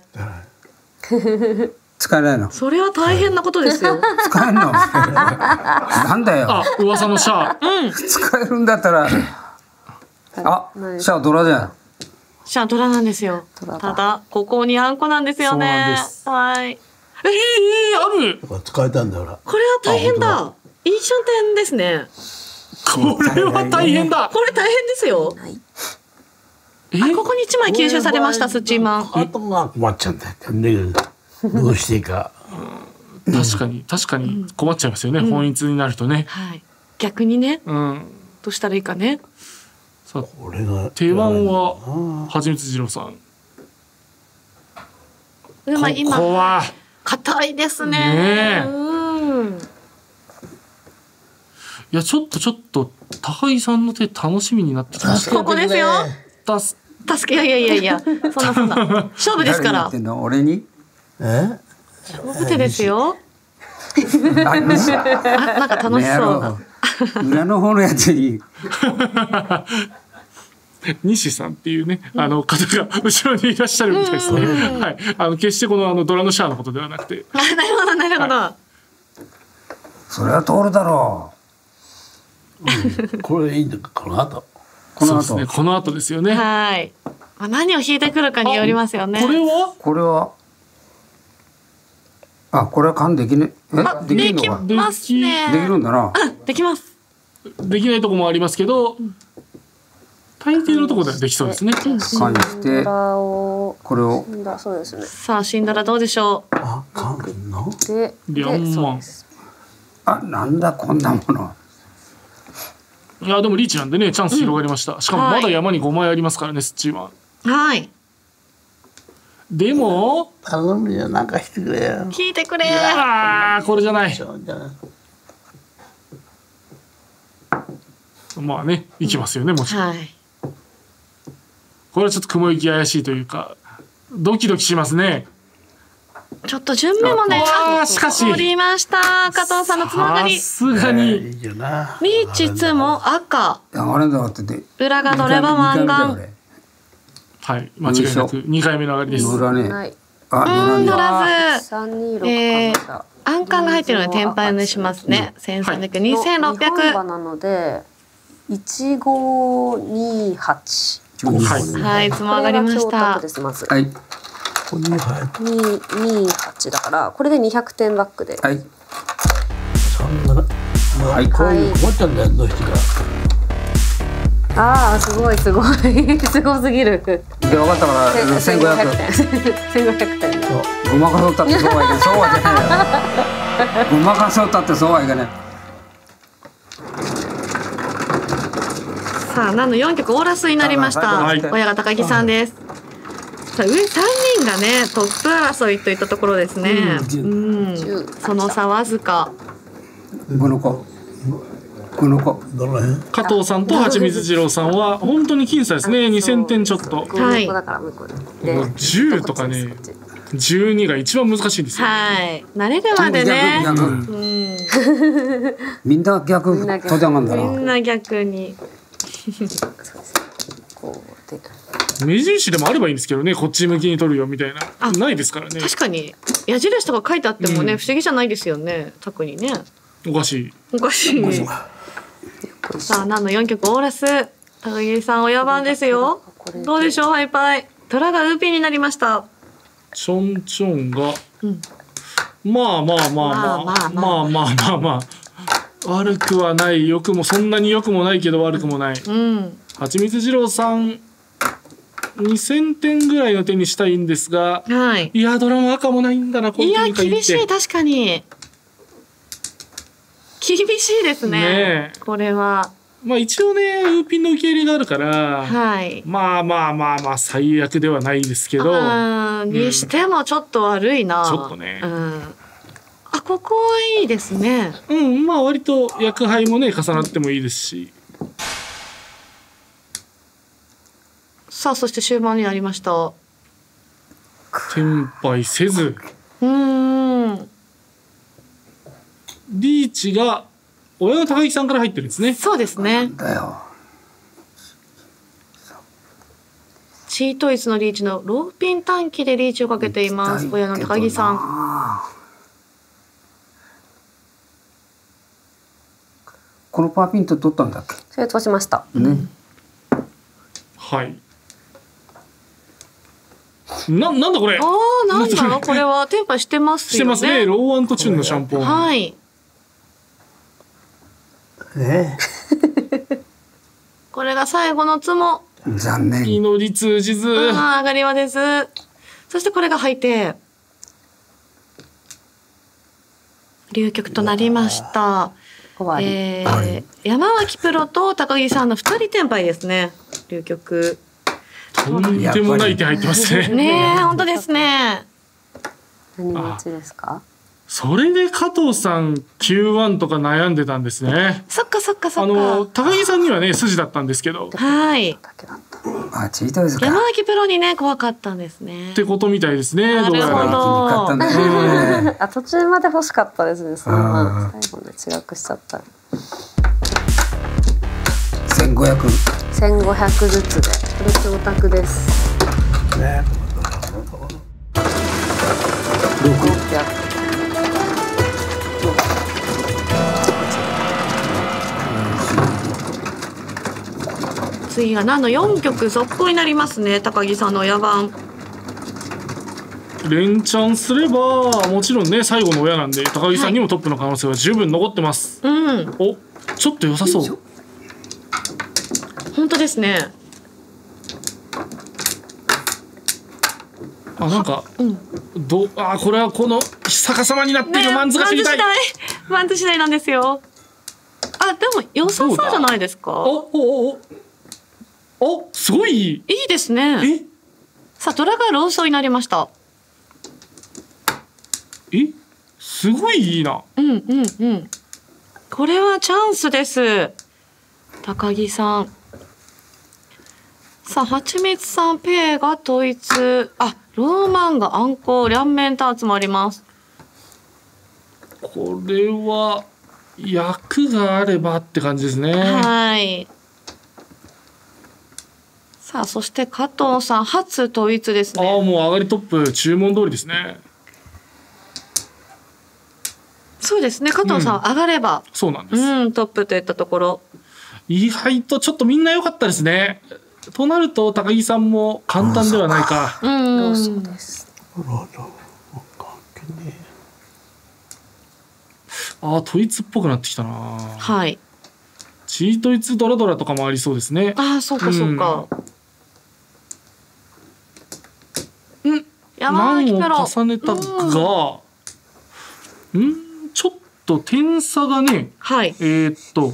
Speaker 6: 使えないの。
Speaker 2: それは大変なことですよ。
Speaker 6: 使えんの。なんだよ。
Speaker 1: あ噂のシャー。
Speaker 6: 使えるんだったら。あシャアドラじゃん。
Speaker 2: シャアドラなんですよ。
Speaker 3: ドラだ
Speaker 2: ただここにあんこなんですよ
Speaker 1: そうなん
Speaker 2: ね
Speaker 1: で。す
Speaker 2: はい。
Speaker 1: ええー、ある。
Speaker 4: だから使えたんだよほら。
Speaker 2: これは大変だ。飲酒店ですね。
Speaker 1: これは大変だ。
Speaker 2: これ大変ですよ。
Speaker 1: え
Speaker 2: あ、ここに一枚吸収されましたスチーマン。
Speaker 4: あとが困っちゃうんだよ。ねどうしていいか。
Speaker 1: 確かに確かに困っちゃいますよね。本一になるとね。
Speaker 2: はい。逆にね、
Speaker 1: うん。
Speaker 2: どうしたらいいかね。
Speaker 1: さあ
Speaker 4: 俺が
Speaker 1: 定番ははちみつ二郎さん。
Speaker 2: でまあ
Speaker 1: こ
Speaker 2: 今
Speaker 1: こは
Speaker 2: 硬いですね。
Speaker 1: ねえ
Speaker 2: うん。
Speaker 1: いやちょっとちょっと高木さんの手楽しみになってきました。
Speaker 2: ここですよ。
Speaker 1: だす
Speaker 2: 助けいやいやいやいやそんなそんな勝負ですから。
Speaker 6: 誰に言ってんの？俺に？
Speaker 4: え
Speaker 2: 勝負手ですよ。
Speaker 6: あ
Speaker 2: あなんか楽しそうな。
Speaker 6: 裏の方のやつに
Speaker 1: 西さんっていうね、あの方が後ろにいらっしゃるみたいですね。はい、あの決してこのあのドラのシャアのことではなくて。
Speaker 2: あなるほどなるほど。
Speaker 1: は
Speaker 6: それは通るだろ
Speaker 4: うん、これいいんだこの後。
Speaker 6: この後、
Speaker 1: そうですね。この後ですよね。
Speaker 2: はい。まあ何を引いてくるかによりますよね。
Speaker 1: これは
Speaker 6: これはあこれは勘できねえ
Speaker 2: あ
Speaker 6: できるのか
Speaker 2: できますね。
Speaker 6: できるんだな。
Speaker 2: うんできます。
Speaker 1: できないとこもありますけど、大抵のところではできそうですね。
Speaker 6: 勘して
Speaker 3: を
Speaker 6: これを
Speaker 3: だそうですね。
Speaker 2: さあシンドラどうでしょう。
Speaker 4: あかんの。
Speaker 3: で、
Speaker 1: 両
Speaker 3: でそう
Speaker 1: 万
Speaker 3: で。す。
Speaker 6: あなんだこんなもの。
Speaker 1: いやでもリーチなんでねチャンス広がりました。しかもまだ山にごまいありますからねスッチーは。
Speaker 2: はい。
Speaker 1: でも
Speaker 4: 頼むよなんかしてくれよ。
Speaker 2: 引いてくれ。
Speaker 1: あーこれじゃない。
Speaker 4: そうじゃない。
Speaker 1: まあねいきますよねもちろん。
Speaker 2: はい。
Speaker 1: これはちょっと雲行き怪しいというかドキドキしますね。
Speaker 2: ちょっと順目もね。
Speaker 1: あーしかし
Speaker 2: 取りました加藤さんのつながり。
Speaker 1: さすが
Speaker 4: い
Speaker 1: に
Speaker 4: いよな。
Speaker 2: リーチツも赤。
Speaker 6: あれだってて
Speaker 2: 裏がドレバマンガン。
Speaker 1: はい間違いなくにかいめの上がりです。
Speaker 6: 乗らね
Speaker 3: はい。
Speaker 6: あ
Speaker 2: うん乗
Speaker 6: 乗らね
Speaker 2: らず。
Speaker 3: 三二六
Speaker 2: えー
Speaker 3: か
Speaker 2: 暗冠が入ってるのでテンパイにしますね。千三百、二千六百。
Speaker 3: 日本馬なので一五二八。
Speaker 1: はい
Speaker 2: はい、つも上がりまし
Speaker 3: これが
Speaker 2: た
Speaker 3: 京都で。すまず。
Speaker 6: はい
Speaker 4: ここに入る。
Speaker 3: 二二八だからこれで二百点バックで。
Speaker 6: はい
Speaker 4: そんな。
Speaker 6: はい
Speaker 4: こういう困っちゃうんだよどうしてか。
Speaker 3: ああすごいすごいすごすぎる。
Speaker 6: で分かったから千五百
Speaker 3: 点。千五百点。
Speaker 6: ごまかそうったってそうはいかないそうはいかないよごまかそうったってそうはいかない。
Speaker 2: さあ、なの四曲オーラスになりました。
Speaker 1: はい
Speaker 2: 親が高木さんです。さあ、上三人がね、トップ争いといったところですね。うん、その差わずか。
Speaker 6: この子この子
Speaker 4: どの辺。
Speaker 1: 加藤さんと蜂蜜二郎さんは本当に僅差ですね。にせんてんちょっと。
Speaker 2: はい
Speaker 3: だから向こうで。
Speaker 1: もうじゅうとかねじゅうにが一番難しいんですよ。
Speaker 2: はい、慣れるまでね。
Speaker 6: 逆逆
Speaker 2: うん、
Speaker 6: みんな逆
Speaker 3: みんな逆
Speaker 6: とじゃまんだな。
Speaker 2: みんな逆に。
Speaker 3: こうで。
Speaker 1: 目印でもあればいいんですけどねこっち向きに取るよみたいな
Speaker 2: あ
Speaker 1: ないですからね。
Speaker 2: 確かに矢印とか書いてあってもね、
Speaker 1: うん
Speaker 2: 不思議じゃないですよね。特にね。
Speaker 1: おかしい。
Speaker 2: おかしい。さあ、なの四曲オーラス。高木さん親番ですよ。どうでしょうハイパイ。虎がウーピーになりました。
Speaker 1: ちょんちょんが、
Speaker 2: うん
Speaker 1: まあまあまあまあまあまあまあまあ悪くはない良くもそんなに良くもないけど悪くもない。
Speaker 2: うん。
Speaker 1: 蜂蜜二郎さんにせんてんぐらいの手にしたいんですが、
Speaker 2: はい。
Speaker 1: いやドラマ赤もないんだなこう
Speaker 2: いや
Speaker 1: いうふうに
Speaker 2: 厳しい
Speaker 1: 限って。
Speaker 2: 確かに。厳しいですね。
Speaker 1: ねえ
Speaker 2: これは
Speaker 1: まあ一応ねウーピンの受け入れがあるから、
Speaker 2: はい。
Speaker 1: まあまあまあまあ最悪ではないですけど、
Speaker 2: うんにしてもちょっと悪いな。
Speaker 1: ちょっとね
Speaker 2: うん。あここはいいですね。
Speaker 1: うんまあ割と役配もね重なってもいいですし。
Speaker 2: さあそして終盤になりました。う
Speaker 1: 転敗せず
Speaker 2: ーん。
Speaker 1: リーチが親の高木さんから入ってるんですね。
Speaker 2: そうですね。
Speaker 6: だよ。
Speaker 2: チートイスのリーチのローピン短期でリーチをかけています。親の高木さん。
Speaker 6: このパーピント取ったんだっ
Speaker 3: それ通しました。
Speaker 6: けね。
Speaker 1: はい。ななんだこれ。
Speaker 2: ああなんだろうこれはテンパしてますよね。
Speaker 1: してますね。ローアントチュンのシャンポン。
Speaker 2: はい。
Speaker 4: ね
Speaker 2: これが最後のツモ。
Speaker 6: 残念。
Speaker 1: 祈り通じず。
Speaker 2: うん上がりはです。そしてこれが入って流局となりました。
Speaker 3: 終わり。
Speaker 2: えー、山脇プロと高木さんの二人転敗ですね。流局。
Speaker 1: とんでもない手入ってますね。
Speaker 2: ねえ本当ですね。
Speaker 3: 何持ちですか？
Speaker 1: それで加藤さん キューワン とか悩んでたんですね。
Speaker 2: そっかそっかそ
Speaker 1: あ
Speaker 2: っか。
Speaker 1: の高木さんにはね筋だったんですけど。
Speaker 2: はい。
Speaker 3: だけだった。
Speaker 6: あ、チートイズか。
Speaker 2: 山脇プロにね怖かったんですね。
Speaker 1: ってことみたいですね。
Speaker 2: なるほど
Speaker 1: どうやら。
Speaker 6: 買ったんだね。
Speaker 3: あ、途中まで欲しかったですね。そのまま最後で違くしちゃった。
Speaker 6: 千五百。
Speaker 3: 千五百ずつで、これってオタクです。
Speaker 4: ね。
Speaker 3: 六百。
Speaker 2: 次が何のよんきょく続行になりますね。高木さんの野番。
Speaker 1: 連チャンすればもちろんね最後の親なんで高木さんにもトップの可能性は十分残ってます。
Speaker 2: うん。
Speaker 1: お、ちょっと良さそう。
Speaker 2: 本当ですね。
Speaker 1: あ、なんか、
Speaker 2: うん、
Speaker 1: どあこれはこの逆さまになっているマンズが知りたい。
Speaker 2: マンズ次第なんですよ。あ、でも良さそうじゃないですか。
Speaker 1: おおおお、すごいいい。
Speaker 2: いいですね。
Speaker 1: え、
Speaker 2: さあ虎がローソーになりました。
Speaker 1: え、すごいいいな。
Speaker 2: うんうんうん。これはチャンスです。高木さん。さあはちみつさんペイが統一。あ、ローマンがアンコウ両面ターツもあります。
Speaker 1: これは役があればって感じですね。
Speaker 2: はい。さあそして加藤さん初統一ですね。
Speaker 1: ああ、もう上がりトップ注文通りですね。
Speaker 2: そうですね。加藤さんは上がれば、
Speaker 1: うん、そうなんです。
Speaker 2: うん、トップといったところ。
Speaker 1: 意外とちょっとみんな良かったですね。となると高木さんも簡単ではないか。
Speaker 2: うん、
Speaker 3: ローソーです。
Speaker 1: ああ、統一っぽくなってきたな。
Speaker 2: はい。
Speaker 1: チートイツドラドラとかもありそうですね。
Speaker 2: ああ、そうかそうか。
Speaker 1: うん。
Speaker 2: 山脇プロ。
Speaker 1: 難を重ねたが、うん、ちょっと点差がね、
Speaker 2: はい。
Speaker 1: えー、っと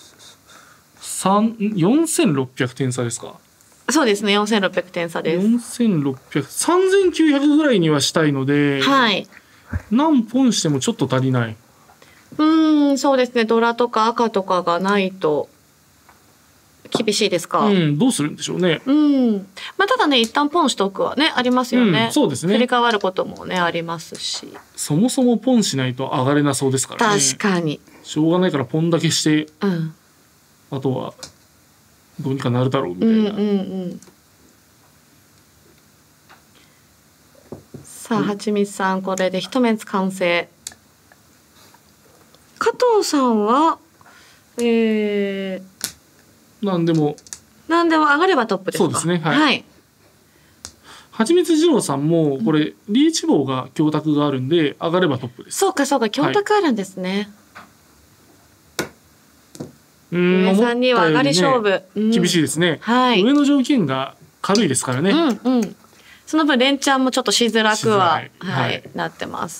Speaker 1: よんせんろっぴゃく点差ですか。
Speaker 2: そうですね、よんせんろっぴゃく点差です。
Speaker 1: よんせんろっぴゃく、さんぜんきゅうひゃくぐらいにはしたいので、
Speaker 2: はい。
Speaker 1: 何本してもちょっと足りない。
Speaker 2: うーん、そうですね。ドラとか赤とかがないと厳しいですか。
Speaker 1: うん、どうするんでしょうね。
Speaker 2: うん。まあただね、一旦ポンしとくはねありますよね。
Speaker 1: うん、そうですね。
Speaker 2: 振り替わることもねありますし。
Speaker 1: そもそもポンしないと上がれなそうですからね。
Speaker 2: 確かに。
Speaker 1: しょうがないからポンだけして、
Speaker 2: うん。
Speaker 1: あとはどうにかなるだろうみたいな。
Speaker 2: うんうんうん。さあ、はちみつさんこれで一目完成。加藤さんは、え
Speaker 1: ー、なんでも
Speaker 2: なんでも上がればトップですか。
Speaker 1: そうですね。はい。
Speaker 2: はい、
Speaker 1: はちみつ二郎さんもこれリーチ棒が強卓があるんで上がればトップです。
Speaker 2: そうかそうか、強卓あるんですね。
Speaker 1: はい、うん
Speaker 2: 上さんには上がり勝負、
Speaker 1: うん、厳しいですね。はい。上の条件が軽いですからね。
Speaker 2: うんうん。その分連チャンもちょっとしづらくは、はい、はい、なってます。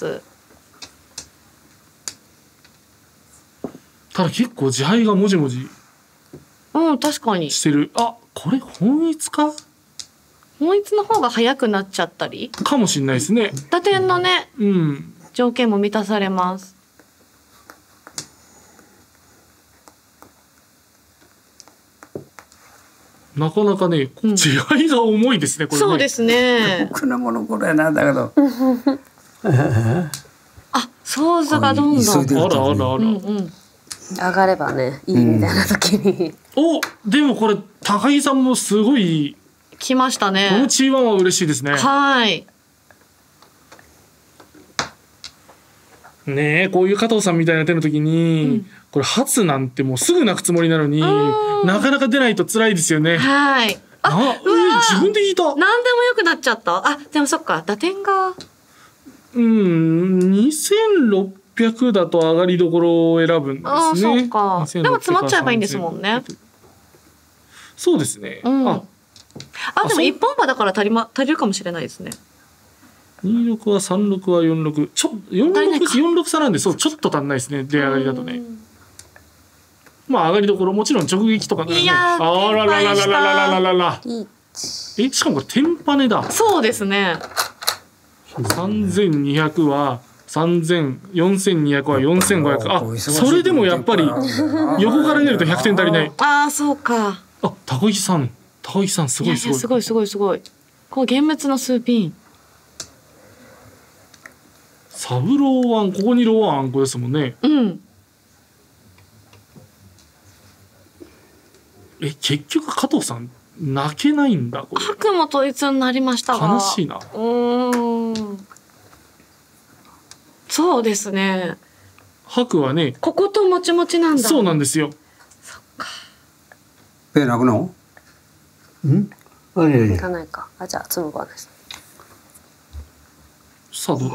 Speaker 1: ただ結構自敗がもじもじ
Speaker 2: うん確かに
Speaker 1: してる。あ、これ本一か。
Speaker 2: 本一の方が早くなっちゃったり
Speaker 1: かもしれないですね。
Speaker 2: 打点のね、
Speaker 1: うん、
Speaker 2: 条件も満たされます。
Speaker 1: なかなかね、うん、自敗が重いですね。これね。
Speaker 2: そうですね。
Speaker 6: 僕のものこれなんだけど。
Speaker 2: あ、ソーズがどんどん。
Speaker 1: あらあらあら。うんうん、
Speaker 3: 上がればねいいみたいな時に、
Speaker 1: うん、お、でもこれ高木さんもすごい
Speaker 2: 来ましたね。
Speaker 1: このチーワンは嬉しいですね。
Speaker 2: はい。
Speaker 1: ねえ、こういう加藤さんみたいな手の時に、うん、これ初なんてもうすぐ泣くつもりなのになかなか出ないと辛いですよね。
Speaker 2: はい。あ、
Speaker 1: あ、うわ、自分で聞いた。
Speaker 2: 何でもよくなっちゃった。あ、でもそっか、打点が
Speaker 1: うんにせんろっぴゃくだと上がりどころを選ぶんですね。
Speaker 2: あ、そうか。でも詰まっちゃえばいいんですもんね。
Speaker 1: そうですね。
Speaker 2: うん、あ、あ、でも一本馬だから足りま足りるかもしれないですね。
Speaker 1: にじゅうろくはさんじゅうろくはよんじゅうろく、ちょよんじゅうろく、よんじゅうろく差なんで、そうちょっと足んないですね。出上がりだとね。まあ上がりどころもちろん直撃とかね。
Speaker 2: いやー、
Speaker 1: あららららららららら。え、しかもこれテンパネだ。
Speaker 2: そうですね。
Speaker 1: さんぜんにひゃくはさんぜん、よんせんにひゃくはよんせんごひゃく。あ、それでもやっぱり横から出るとひゃくてん足りない。
Speaker 2: ああ、そうか。
Speaker 1: あ、高木さん高木さんす
Speaker 2: いやい
Speaker 1: ごいすごい。
Speaker 2: やすごいすごいすごい。こう現物の数ピン。
Speaker 1: サブローワン、ここにローワンあんこですもんね。
Speaker 2: うん。
Speaker 1: え、結局加藤さん泣けないんだこれ。
Speaker 2: 白も統一になりましたが。
Speaker 1: 悲しいな。
Speaker 2: うーん。そうですね。
Speaker 1: 白はね、
Speaker 2: ここともちもちなんだ。
Speaker 1: そうなんですよ。
Speaker 6: ペイ泣くの？
Speaker 4: うんあいやい
Speaker 3: い
Speaker 4: や
Speaker 3: かないか。あ、じゃあつむばです。
Speaker 1: さあどうだ。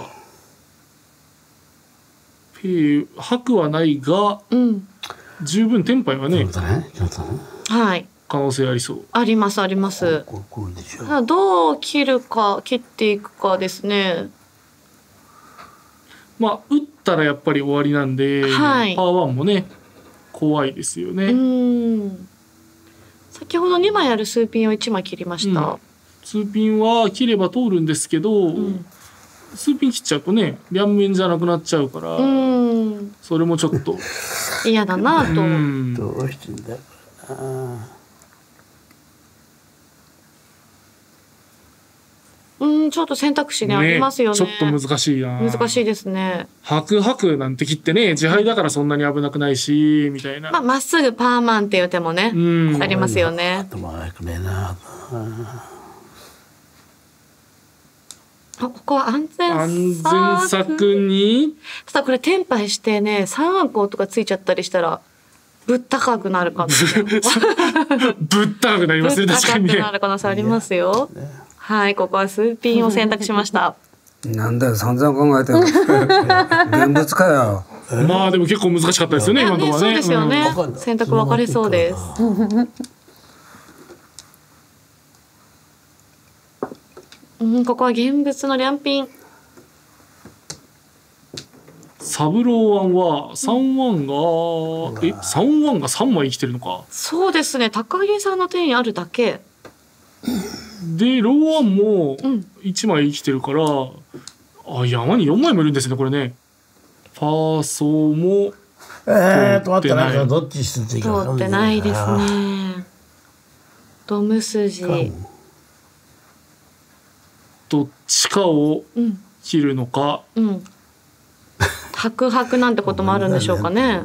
Speaker 1: ペイ白はないが
Speaker 2: うん。
Speaker 1: 十分テンパイはね
Speaker 4: ちょっとねちょっとね
Speaker 2: はい。
Speaker 1: 可能性ありそう。
Speaker 2: ありますあります。
Speaker 4: これこれでしょ
Speaker 2: ただどう切るか切っていくかですね。
Speaker 1: まあ打ったらやっぱり終わりなんで、
Speaker 2: はい
Speaker 1: パーワンもね怖いですよ
Speaker 2: う
Speaker 1: ね。
Speaker 2: ーん。先ほどにまいある数ピンをいちまい切りました。
Speaker 1: 数ピンは切れば通るんですけど、
Speaker 2: うん。
Speaker 1: 数ピン切っちゃうとね両面じゃなくなっちゃうから、
Speaker 2: うーん。
Speaker 1: それもちょっと
Speaker 2: 嫌だなと。
Speaker 1: うん
Speaker 4: どうしてんだろうな
Speaker 2: うん、ちょっと選択肢ねありますよね。
Speaker 1: ちょっと難しいな。
Speaker 2: 難しいですね。
Speaker 1: 白白なんて切ってね自敗だからそんなに危なくないしみたいな。
Speaker 2: まあ、まっすぐパーマンっていう手もね、
Speaker 1: うん
Speaker 2: ありますよね。
Speaker 4: 頭が良くねえな
Speaker 2: あここは安全
Speaker 1: 安全策に
Speaker 2: ただこれテンパイしてね三暗号とかついちゃったりしたらぶったかくなるかもしれない。
Speaker 1: ぶったくなりますね
Speaker 2: ぶった
Speaker 1: 確かにね。
Speaker 2: かくなる可能性ありますよ。はい、ここは数ピンを選択しました。
Speaker 6: なんだよ散々考えてる。現物かよ。
Speaker 1: まあでも結構難しかったですよね
Speaker 2: いや
Speaker 1: 今のところはね。
Speaker 2: そうですよね
Speaker 4: わかんない
Speaker 2: 選択分かれそうです。うん、ここは現物の両ピン。
Speaker 1: サブローワンは三ワンがえ三ワンが三枚生きてるのか。
Speaker 2: そうですね、高木さんの手にあるだけ。
Speaker 1: でローワンも
Speaker 2: うん
Speaker 1: 一枚生きてるから、あ山に四枚もいるんですねこれね。ファーソーも
Speaker 4: えーと待って
Speaker 1: 通ってない
Speaker 4: なんかどっちしていい
Speaker 2: 通
Speaker 4: か
Speaker 2: ってないですね。ドム筋。
Speaker 1: どっちかを
Speaker 2: うん
Speaker 1: 切るのか。
Speaker 2: うん。白白なんてこともあるんでしょうかね。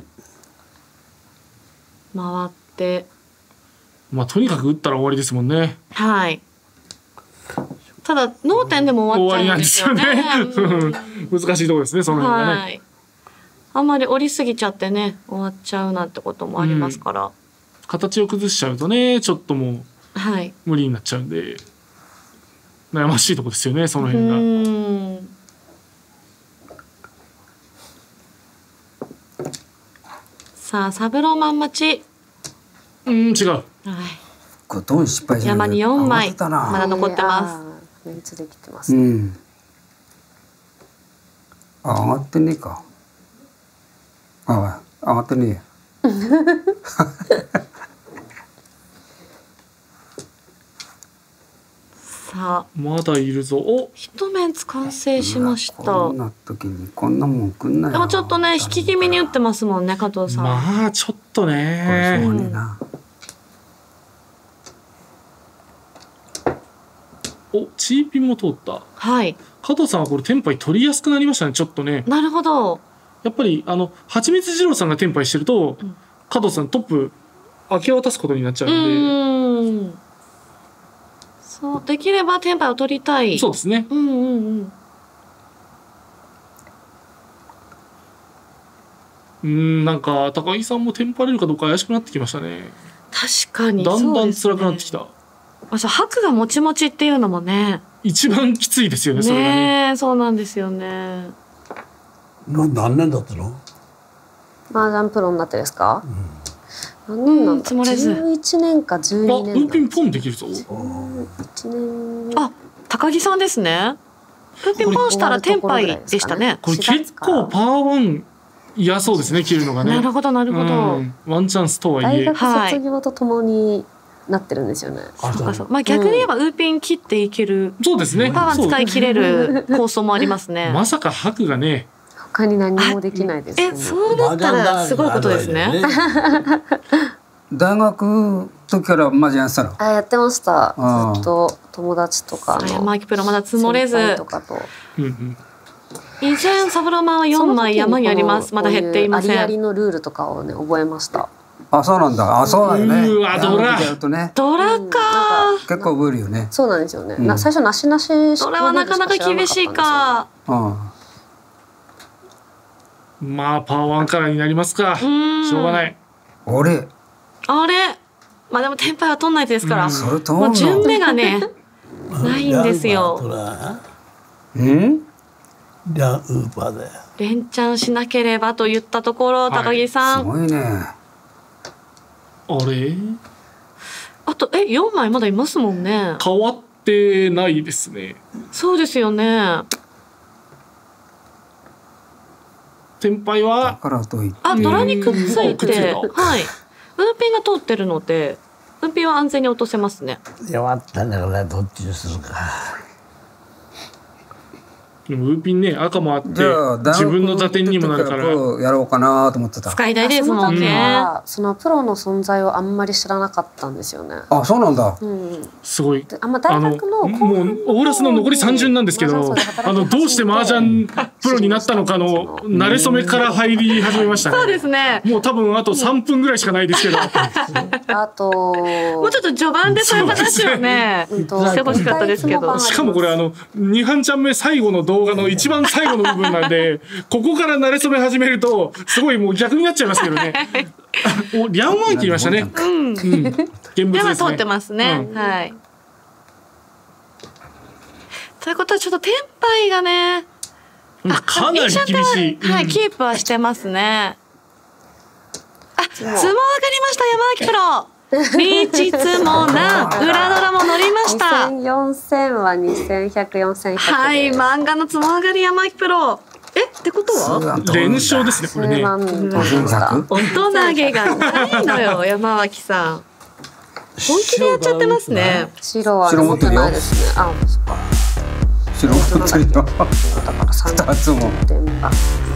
Speaker 2: 回って。
Speaker 1: まあとにかく打ったら終わりですもんね。
Speaker 2: はい。ただ脳天でも終わっちゃうんですよね。
Speaker 1: 終わりなんですよね。難しいところですねその辺がね。
Speaker 2: はい。あんまり折りすぎちゃってね終わっちゃうなんてこともありますから。
Speaker 1: 形を崩しちゃうとねちょっともう
Speaker 2: はい。
Speaker 1: 無理になっちゃうんで悩ましいところですよねその
Speaker 2: う
Speaker 1: 辺が。
Speaker 2: ーん。さあサブローマン待ち。
Speaker 1: うん違う。
Speaker 2: はい。
Speaker 6: これどう失敗しない
Speaker 2: 山によんまい
Speaker 6: 余ってたな
Speaker 2: まだ残ってます。
Speaker 3: す。メンツできてます
Speaker 6: う
Speaker 3: ね。
Speaker 6: ん。あ、上がってねえか。あ、上がってねえや。
Speaker 2: さあ
Speaker 1: まだいるぞ。お
Speaker 2: 一面完成しました。
Speaker 6: こんな時にこんなもんくんなよ。
Speaker 2: でもちょっとね引き気味に打ってますもんね加藤さん。
Speaker 1: まあちょっと
Speaker 6: これしょう
Speaker 1: ね。
Speaker 6: がねえな。
Speaker 1: おチーピンも通った。
Speaker 2: はい。
Speaker 1: 加藤さんはこれテンパイ取りやすくなりましたねちょっとね。
Speaker 2: なるほど。
Speaker 1: やっぱりあの蜂蜜二郎さんがテンパイしてると、
Speaker 2: ん
Speaker 1: 加藤さんトップ明け渡すことになっちゃ
Speaker 2: う
Speaker 1: うんで。
Speaker 2: ーん。そうできればテンパイを取りたい。
Speaker 1: そうですね。
Speaker 2: うんうんうん。
Speaker 1: うーんなんか高木さんもテンパれるかどうか怪しくなってきましたね。
Speaker 2: 確かに
Speaker 1: だんだん
Speaker 2: そうですね
Speaker 1: 辛くなってきた。
Speaker 2: あ、そう白がもちもちっていうのもね。
Speaker 1: 一番きついですよねそれがね。
Speaker 2: ねえそうなんですよね。
Speaker 4: な何年だったの
Speaker 3: 麻雀プロになってですか？何年なんだ。
Speaker 2: うん積もれず
Speaker 3: じゅういちねんか12
Speaker 1: あウ
Speaker 3: 年
Speaker 1: ーピンポンできるぞ。
Speaker 3: いちねん。
Speaker 2: あ高木さんですね。プーピンポンしたらテンパイでしたね。
Speaker 1: これ結構パーワン嫌そうですね切るのがね。
Speaker 2: なるほどなるほど。
Speaker 1: うんワンチャンスとはいえ。
Speaker 3: 大学卒業とともになってるんですよね。
Speaker 4: あ
Speaker 2: そうかそう。まあ逆に言えばウーピン切っていける。
Speaker 1: そうですね。
Speaker 2: パワー使い切れる構想もありますね。
Speaker 1: まさか白がね。
Speaker 3: 他に何もできないですね。
Speaker 2: えそうなったらすごいことですね。
Speaker 6: 大学時からマジやってたの？
Speaker 3: あ、やってました。
Speaker 6: あー
Speaker 3: ずっと友達とかの
Speaker 2: 山脇プロまだ積もれず。
Speaker 3: 先輩とかと。
Speaker 1: うんうん
Speaker 2: 以前サブロマンはよんまい山にあります。まだ減っていません。
Speaker 3: ありありのルールとかをね覚えました。
Speaker 6: あ、そうなんだ。あ、そうだよね。
Speaker 1: うわドラ
Speaker 6: やるとね、
Speaker 2: ドラか。
Speaker 6: 結構覚えるよね。
Speaker 3: そうなんですよね。
Speaker 6: うん
Speaker 3: な最初なしなし。
Speaker 2: ドラはなかなか厳しいか。
Speaker 6: うん。
Speaker 1: まあパワーワンからになりますか。し
Speaker 2: ん
Speaker 1: ょうがない。
Speaker 6: 俺、
Speaker 2: あれ。まあでもテンパイは取んないとですから。
Speaker 6: それと
Speaker 2: もう順
Speaker 6: の。
Speaker 2: 目がねないんですよ。
Speaker 6: うん？
Speaker 4: じゃあウーパーで。
Speaker 2: 連チャンしなければと言ったところ、高木さん。
Speaker 6: すごいね。
Speaker 1: あれ
Speaker 2: あとえよんまいまだいますもんね。
Speaker 1: 変わってないですね。
Speaker 2: そうですよね。
Speaker 1: 天敗
Speaker 6: だ
Speaker 1: は
Speaker 6: からといって。
Speaker 2: あ、ドラにくっつい
Speaker 1: うんくっつい
Speaker 2: て、
Speaker 1: た
Speaker 2: はい。運ピンが通ってるので、運ピンは安全に落とせますね。
Speaker 4: 弱ったんだからどっちにするか。
Speaker 1: でもウーピンね赤もあって
Speaker 6: じゃあ
Speaker 1: 自分の打点にもなるから。
Speaker 6: やろうかなと思ってた。
Speaker 2: 使いたいです
Speaker 3: その時
Speaker 2: もんね。
Speaker 3: はそのプロの存在をあんまり知らなかったんですよね。
Speaker 6: あ、そうなんだ。
Speaker 3: うん。
Speaker 1: すごい。
Speaker 3: であんま大学の後半の
Speaker 1: もうオーラスの残りさん巡なんですけど、
Speaker 3: 麻雀荘で
Speaker 1: あのどうして麻雀プロになったのかの慣れ初めから入り始めましたね。
Speaker 2: そうですね。
Speaker 1: もう多分あとさんぷんぐらいしかないですけど。
Speaker 3: あと
Speaker 2: もうちょっと序盤でそういう話をね、
Speaker 3: うんと
Speaker 2: してほしかったですけど。
Speaker 1: しかもこれあのに半チャン目最後の動画の一番最後の部分なんで、ここから慣れ初め始めるとすごいもう逆になっちゃいますけどね。おリャンワンって言いましたね。
Speaker 2: うん。
Speaker 1: 現物
Speaker 2: で
Speaker 1: ですね。
Speaker 2: は通ってますね。
Speaker 1: うん
Speaker 2: はい。ということはちょっとテンパイがね、
Speaker 1: かなり厳しい。
Speaker 2: はい、
Speaker 1: うん
Speaker 2: キープはしてますね。あ、相撲上がりました山脇プロ。リーチツモナ裏ドラも乗りまし
Speaker 3: に
Speaker 2: た。
Speaker 3: せん、よんせんはにせんひゃく、よんせんひゃく。
Speaker 2: はい、漫画の相撲上がり山脇プロ。え、ってことは？
Speaker 1: 連勝ですねこれね。
Speaker 3: 万人
Speaker 6: 五千百。
Speaker 2: 大人げがないのよ山脇さん。本気でやっちゃってますね。
Speaker 3: 白は持ってないですね。あ、そっか。
Speaker 6: 白持ってるよ。
Speaker 3: だから三
Speaker 6: 二つも。
Speaker 3: 点ば。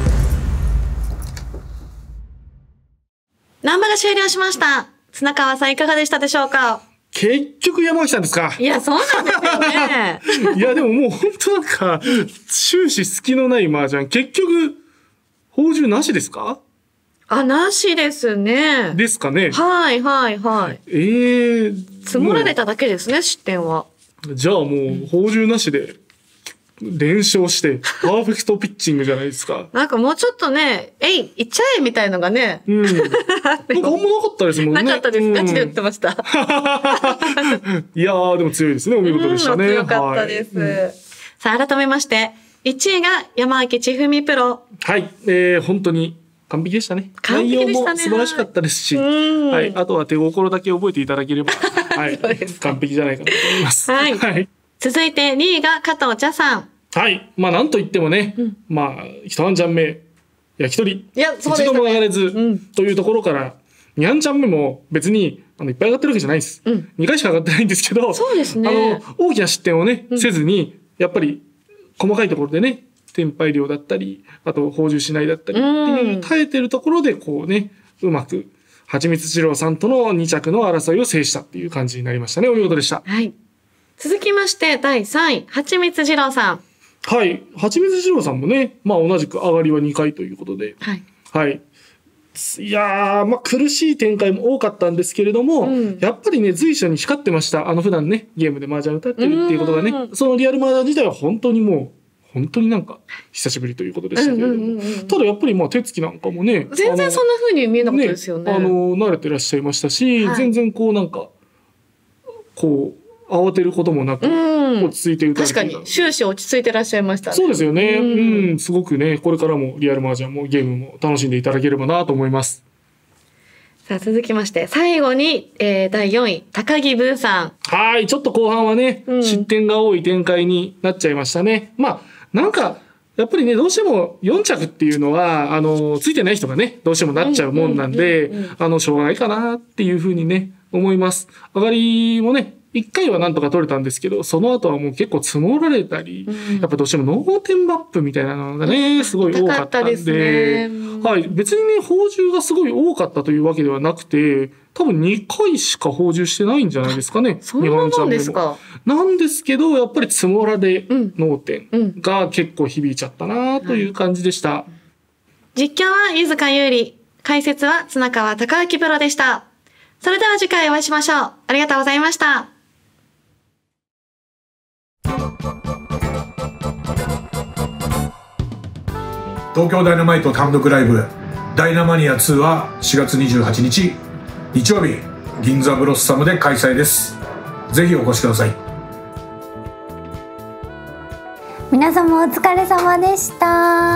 Speaker 2: ナンバが終了しました。綱川さんいかがでしたでしょうか？
Speaker 1: 結局山脇さんですか。
Speaker 2: いや、そうなんですよね。
Speaker 1: いやでももう本当なんか終始隙のない麻雀。結局宝珠なしですか？
Speaker 2: あ、なしですね。
Speaker 1: ですかね。
Speaker 2: はいはいはい。
Speaker 1: ええー。
Speaker 2: 積もられただけですね、失点は。
Speaker 1: じゃあもう宝珠なしで連勝してパーフェクトピッチングじゃないですか。
Speaker 2: なんかもうちょっとね、えい、いっちゃえみたいのがね。
Speaker 1: うん。なんかあんまなかったですもんね。
Speaker 2: なかったです。ガチで打って
Speaker 1: ま
Speaker 2: ました。
Speaker 1: いやーでも強いですね。お見事でしたね。
Speaker 2: うん、強かったです。
Speaker 1: はい
Speaker 2: さあ、改めまして、いちいが山脇千文プロ。
Speaker 1: はい、えー、本当に完璧でしたね。
Speaker 2: 完璧でしたね
Speaker 1: 内容も素晴らしかったですし、
Speaker 2: うん
Speaker 1: はい、あとは手心だけ覚えていただければ、はい
Speaker 2: そうです、
Speaker 1: 完璧じゃないかなと思います。
Speaker 2: はい
Speaker 1: はい。
Speaker 2: 続いてにいが加藤茶さん。
Speaker 1: はい、まあなんといってもね、まあ一半ちゃん目焼き鳥
Speaker 2: いやそうでしたね
Speaker 1: 一度も上がれず、
Speaker 2: うん
Speaker 1: というところからに半ちゃん目も別にあのいっぱい上がってるわけじゃないです。
Speaker 2: うん
Speaker 1: にかいしか上がってないんですけど、
Speaker 2: そうですね
Speaker 1: あの大きな失点をね、せずにやっぱり細かいところでね。天敗量だったり、あと宝珠しないだったりっていう耐えてるところでこうね、うまく蜂蜜二郎さんとのに着の争いを制したっていう感じになりましたね。お見事でした。
Speaker 2: はい。続きましてだいさんい、蜂蜜二郎さん。
Speaker 1: はい。蜂蜜二郎さんもね、まあ同じく上がりはにかいということで。
Speaker 2: はい。
Speaker 1: はい。いやー、まあ苦しい展開も多かったんですけれども、
Speaker 2: うん
Speaker 1: やっぱりね、随所に光ってました。あの普段ね、ゲームで麻雀歌ってるっていうことがね、
Speaker 2: うん
Speaker 1: そのリアル麻雀自体は本当にもう、本当になんか久しぶりということでしたけれども、
Speaker 2: うんうんうんうん
Speaker 1: ただやっぱりまあ手つきなんかもね、
Speaker 2: 全然そんな風に見えなかったですよね。
Speaker 1: あの慣れてらっしゃいましたし、
Speaker 2: はい
Speaker 1: 全然こうなんかこう慌てることもなく
Speaker 2: うん
Speaker 1: 落ち着いて歌
Speaker 2: 確かに終始落ち着いてらっしゃいましたね。
Speaker 1: そうですよね、
Speaker 2: う
Speaker 1: うんんすごくねこれからもリアルマージャンもゲームも楽しんでいただければなと思います。
Speaker 2: さあ続きまして最後に、えー、だいよんい高木ブーさん。
Speaker 1: はいちょっと後半はね、
Speaker 2: うん
Speaker 1: 失点が多い展開になっちゃいましたね。まあなんかやっぱりねどうしてもよん着っていうのはあのついてない人がねどうしてもなっちゃうもんなんで、
Speaker 2: うんうんうんうん
Speaker 1: あのしょうがないかなっていうふうにね思います。上がりもね一回はなんとか取れたんですけど、その後はもう結構積もられたり、うん、やっぱどうしても脳天マップみたいなのがね、すごい多かったんで、でね、はい、別にね、放獣がすごい多かったというわけではなくて、多分にかいしか放獣してないんじゃないですかね。
Speaker 2: そんなもんですか。
Speaker 1: なんですけど、やっぱり積もられ脳天が結構響いちゃったなという感じでした。うんうん、
Speaker 2: 実況は飯塚優里、解説は綱川隆之プロでした。それでは次回お会いしましょう。ありがとうございました。
Speaker 5: 東京ダイナマイト単独ライブダイナマニアツーはしがつにじゅうはちにち日曜日銀座ブロッサムで開催です。ぜひお越しください。
Speaker 8: 皆様お疲れ様でした。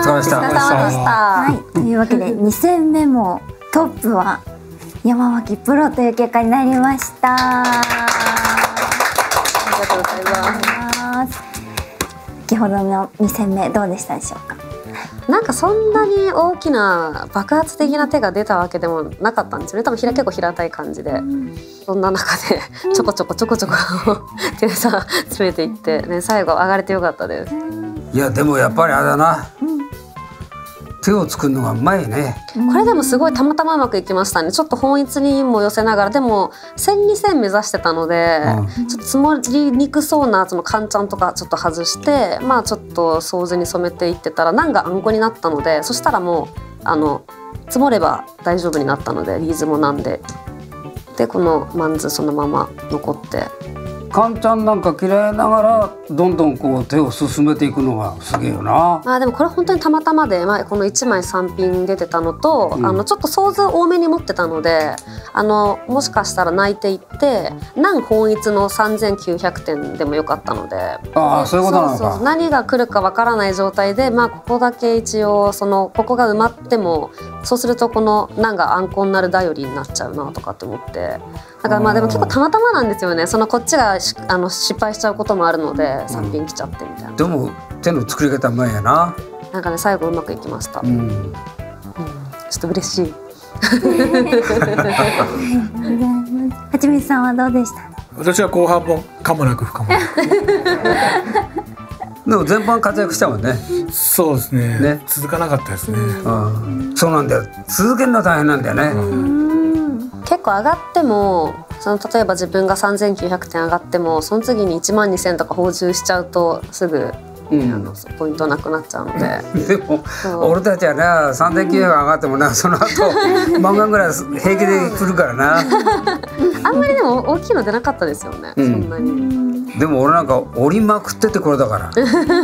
Speaker 6: お疲れ様でした。
Speaker 3: お疲れ様でした。
Speaker 8: はい、というわけでに戦目もトップは山脇プロという結果になりました。あ
Speaker 3: りがとうございます。
Speaker 8: 先ほどのに戦目どうでしたでしょうか。
Speaker 3: なんかそんなに大きな爆発的な手が出たわけでもなかったんですよね。多分結構平たい感じで、うん、そんな中でちょこちょこちょこちょこ手さ詰めていってね、最後上がれてよかったです。
Speaker 6: いやでもやっぱりあれだな、うん、手を作るのがうまいね。
Speaker 3: これでもすごいたまたまうまくいきましたね。ちょっと本一にも寄せながら、でも千に戦目指してたので、うん、ちょっと積もりにくそうなそのカンチャンとかちょっと外して、まあちょっと掃除に染めていってたら難があんこになったので、そしたらもうあの積もれば大丈夫になったので、リーズもなんででこのマンズそのまま残って。
Speaker 6: カンちゃんなんか嫌いながらどんどんこう手を進めていくのがすげえよな。
Speaker 3: まあでもこれ本当にたまたまで、まあ、このいちまいさんピン出てたのと、うん、あのちょっと想像多めに持ってたので、あのもしかしたら泣いていって難本一のさんぜんきゅうひゃくてんでもよかったので、
Speaker 6: ああそういうことなのか。
Speaker 3: そうそう、何が来るかわからない状態で、まあここだけ一応そのここが埋まっても、そうするとこの難があんこになる頼りになっちゃうなとかって思って、だからまあでも結構たまたまなんですよね。そのこっちがあの失敗しちゃうこともあるので、さんピン来ちゃってみたいな、うん、
Speaker 6: でも手の作り方うまいやな。
Speaker 3: なんかね最後うまくいきました、うんうん、ちょっと嬉しい。
Speaker 8: はちみつさんはどうでした。
Speaker 5: 私は後半も可もなく不可もなく
Speaker 6: でも全般活躍したもんね。
Speaker 5: そうです ね, ね続かなかったですね、うん、
Speaker 6: そうなんだよ、続けるの大変なんだよね、うん、
Speaker 3: 結構上がってもその例えば自分がさんぜんきゅうひゃくてん上がっても、その次にいちまんにせんとか放充しちゃうとすぐ、うん、あのポイントなくなっちゃうので、
Speaker 6: でも俺たちはねさんぜんきゅうひゃく上がってもね、その後満貫ぐらい平気で来るからな。
Speaker 3: あんまりでも大きいの出なかったですよね、うん、そんなに。
Speaker 6: でも俺なんか折りまくっててこれだから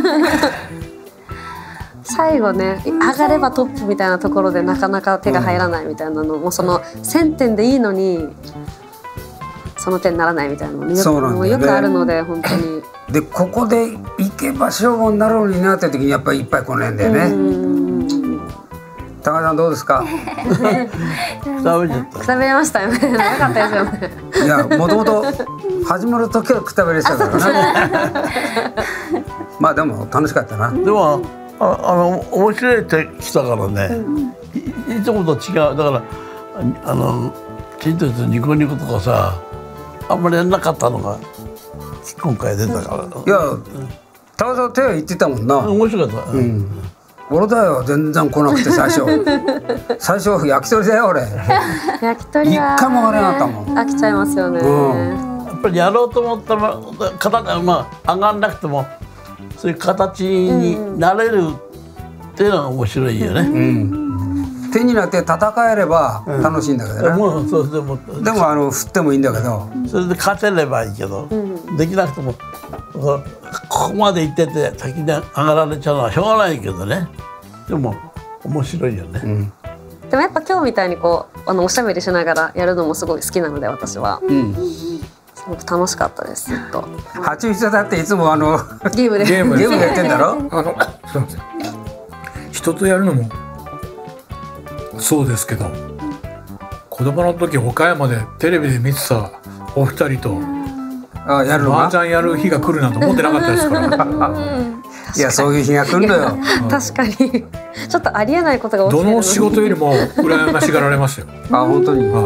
Speaker 3: 最後ね上がればトップみたいなところでなかなか手が入らないみたいなのも、そのせんてんでいいのにその手にならないみたいなのも よ,
Speaker 6: そうなんだよね、
Speaker 3: よくあるので本当に。
Speaker 6: でここで行けば勝負になるのになって時にやっぱりいっぱい来ねえんだよね。高橋さんどうですか。
Speaker 3: くたべれましたよね。長かったですよね。
Speaker 6: いやもともと始まる時はくたべれしたからね。まあでも楽しかったな。
Speaker 4: でもああの面白い手来たからね、うん、い, いつもと違う。だからあのちんとニコニコとかさあんまりやんなかったのが今回出たから。い
Speaker 6: や高橋さん手は言ってたもんな。
Speaker 4: 面白かった。うん、
Speaker 6: 俺だよ全然来なくて最初最初焼き鳥だよ俺。
Speaker 3: 焼き鳥は
Speaker 6: 一回も上がれなかったもん。
Speaker 3: 飽きちゃいますよね、
Speaker 4: うん、やっぱりやろうと思ったら形、まあ、上がんなくてもそういう形になれるっていうのが面白いよね、うん
Speaker 6: うん、手になって戦えれば楽しいんだけどね、うん、もうそうでもでもあの振ってもいいんだけど、
Speaker 4: それで勝てればいいけど、うん、できなくてもここまで行ってて先に上がられちゃうのはしょうがないけどね。でも面白いよね、うん、
Speaker 3: でもやっぱ今日みたいにこうあのおしゃべりしながらやるのもすごい好きなので私は、うん、すごく楽しかったですずっと。
Speaker 6: はちみつだっていつもあの
Speaker 3: ゲームで
Speaker 6: ゲームでやってんだろ。
Speaker 5: あのすいません、人とやるのもそうですけど、子供の時岡山でテレビで見てたお二人と
Speaker 6: あやるの
Speaker 5: 麻雀やる日が来るなんて思ってなかったですから
Speaker 6: いやそういう日が来るのよ
Speaker 3: 確かにちょっとありえないことが起きてるのに
Speaker 5: どの仕事よりも羨ましがられましたよ。
Speaker 6: あ本当に、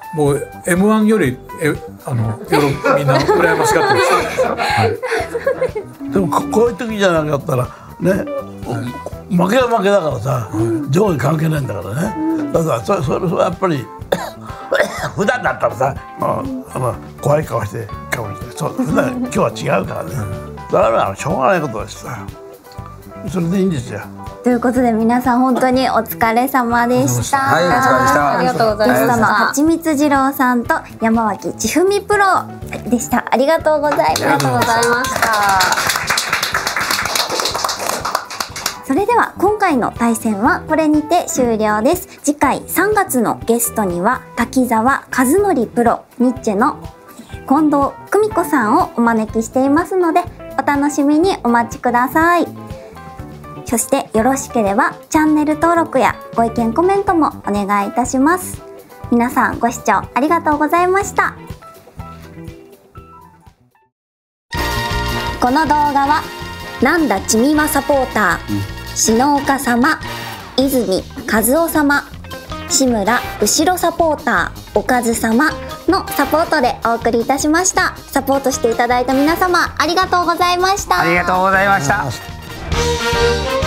Speaker 5: もう エムワン よりえあのよろみんな羨ましかったです、はい、
Speaker 4: でもここういう時じゃなかったらね、負けは負けだからさ、上位関係ないんだからね。だからそれそれはやっぱり普段だったらさ、あの怖い顔して顔してそう普段今日は違うからね。だからしょうがないことですさ。それでいいんですよ。
Speaker 8: ということで皆さん本当にお疲れ様でした。
Speaker 6: はい、お疲れ様でした。
Speaker 3: ありがとうございました。
Speaker 8: ゲストのはちみつ二郎さんと山脇千文プロでした。ありがとうございました。
Speaker 3: ありがとうございました。
Speaker 8: それでは今回の対戦はこれにて終了です。次回さんがつのゲストには滝沢和則プロ、ニッチェの近藤久美子さんをお招きしていますのでお楽しみにお待ちください。そしてよろしければチャンネル登録やご意見コメントもお願いいたします。皆さんご視聴ありがとうございました。この動画はなんだちみわサポーター、篠岡様、泉和夫様、志村後ろサポーター、おかず様のサポートでお送りいたしました。サポートしていただいた皆様ありがとうございました。
Speaker 6: ありがとうございました。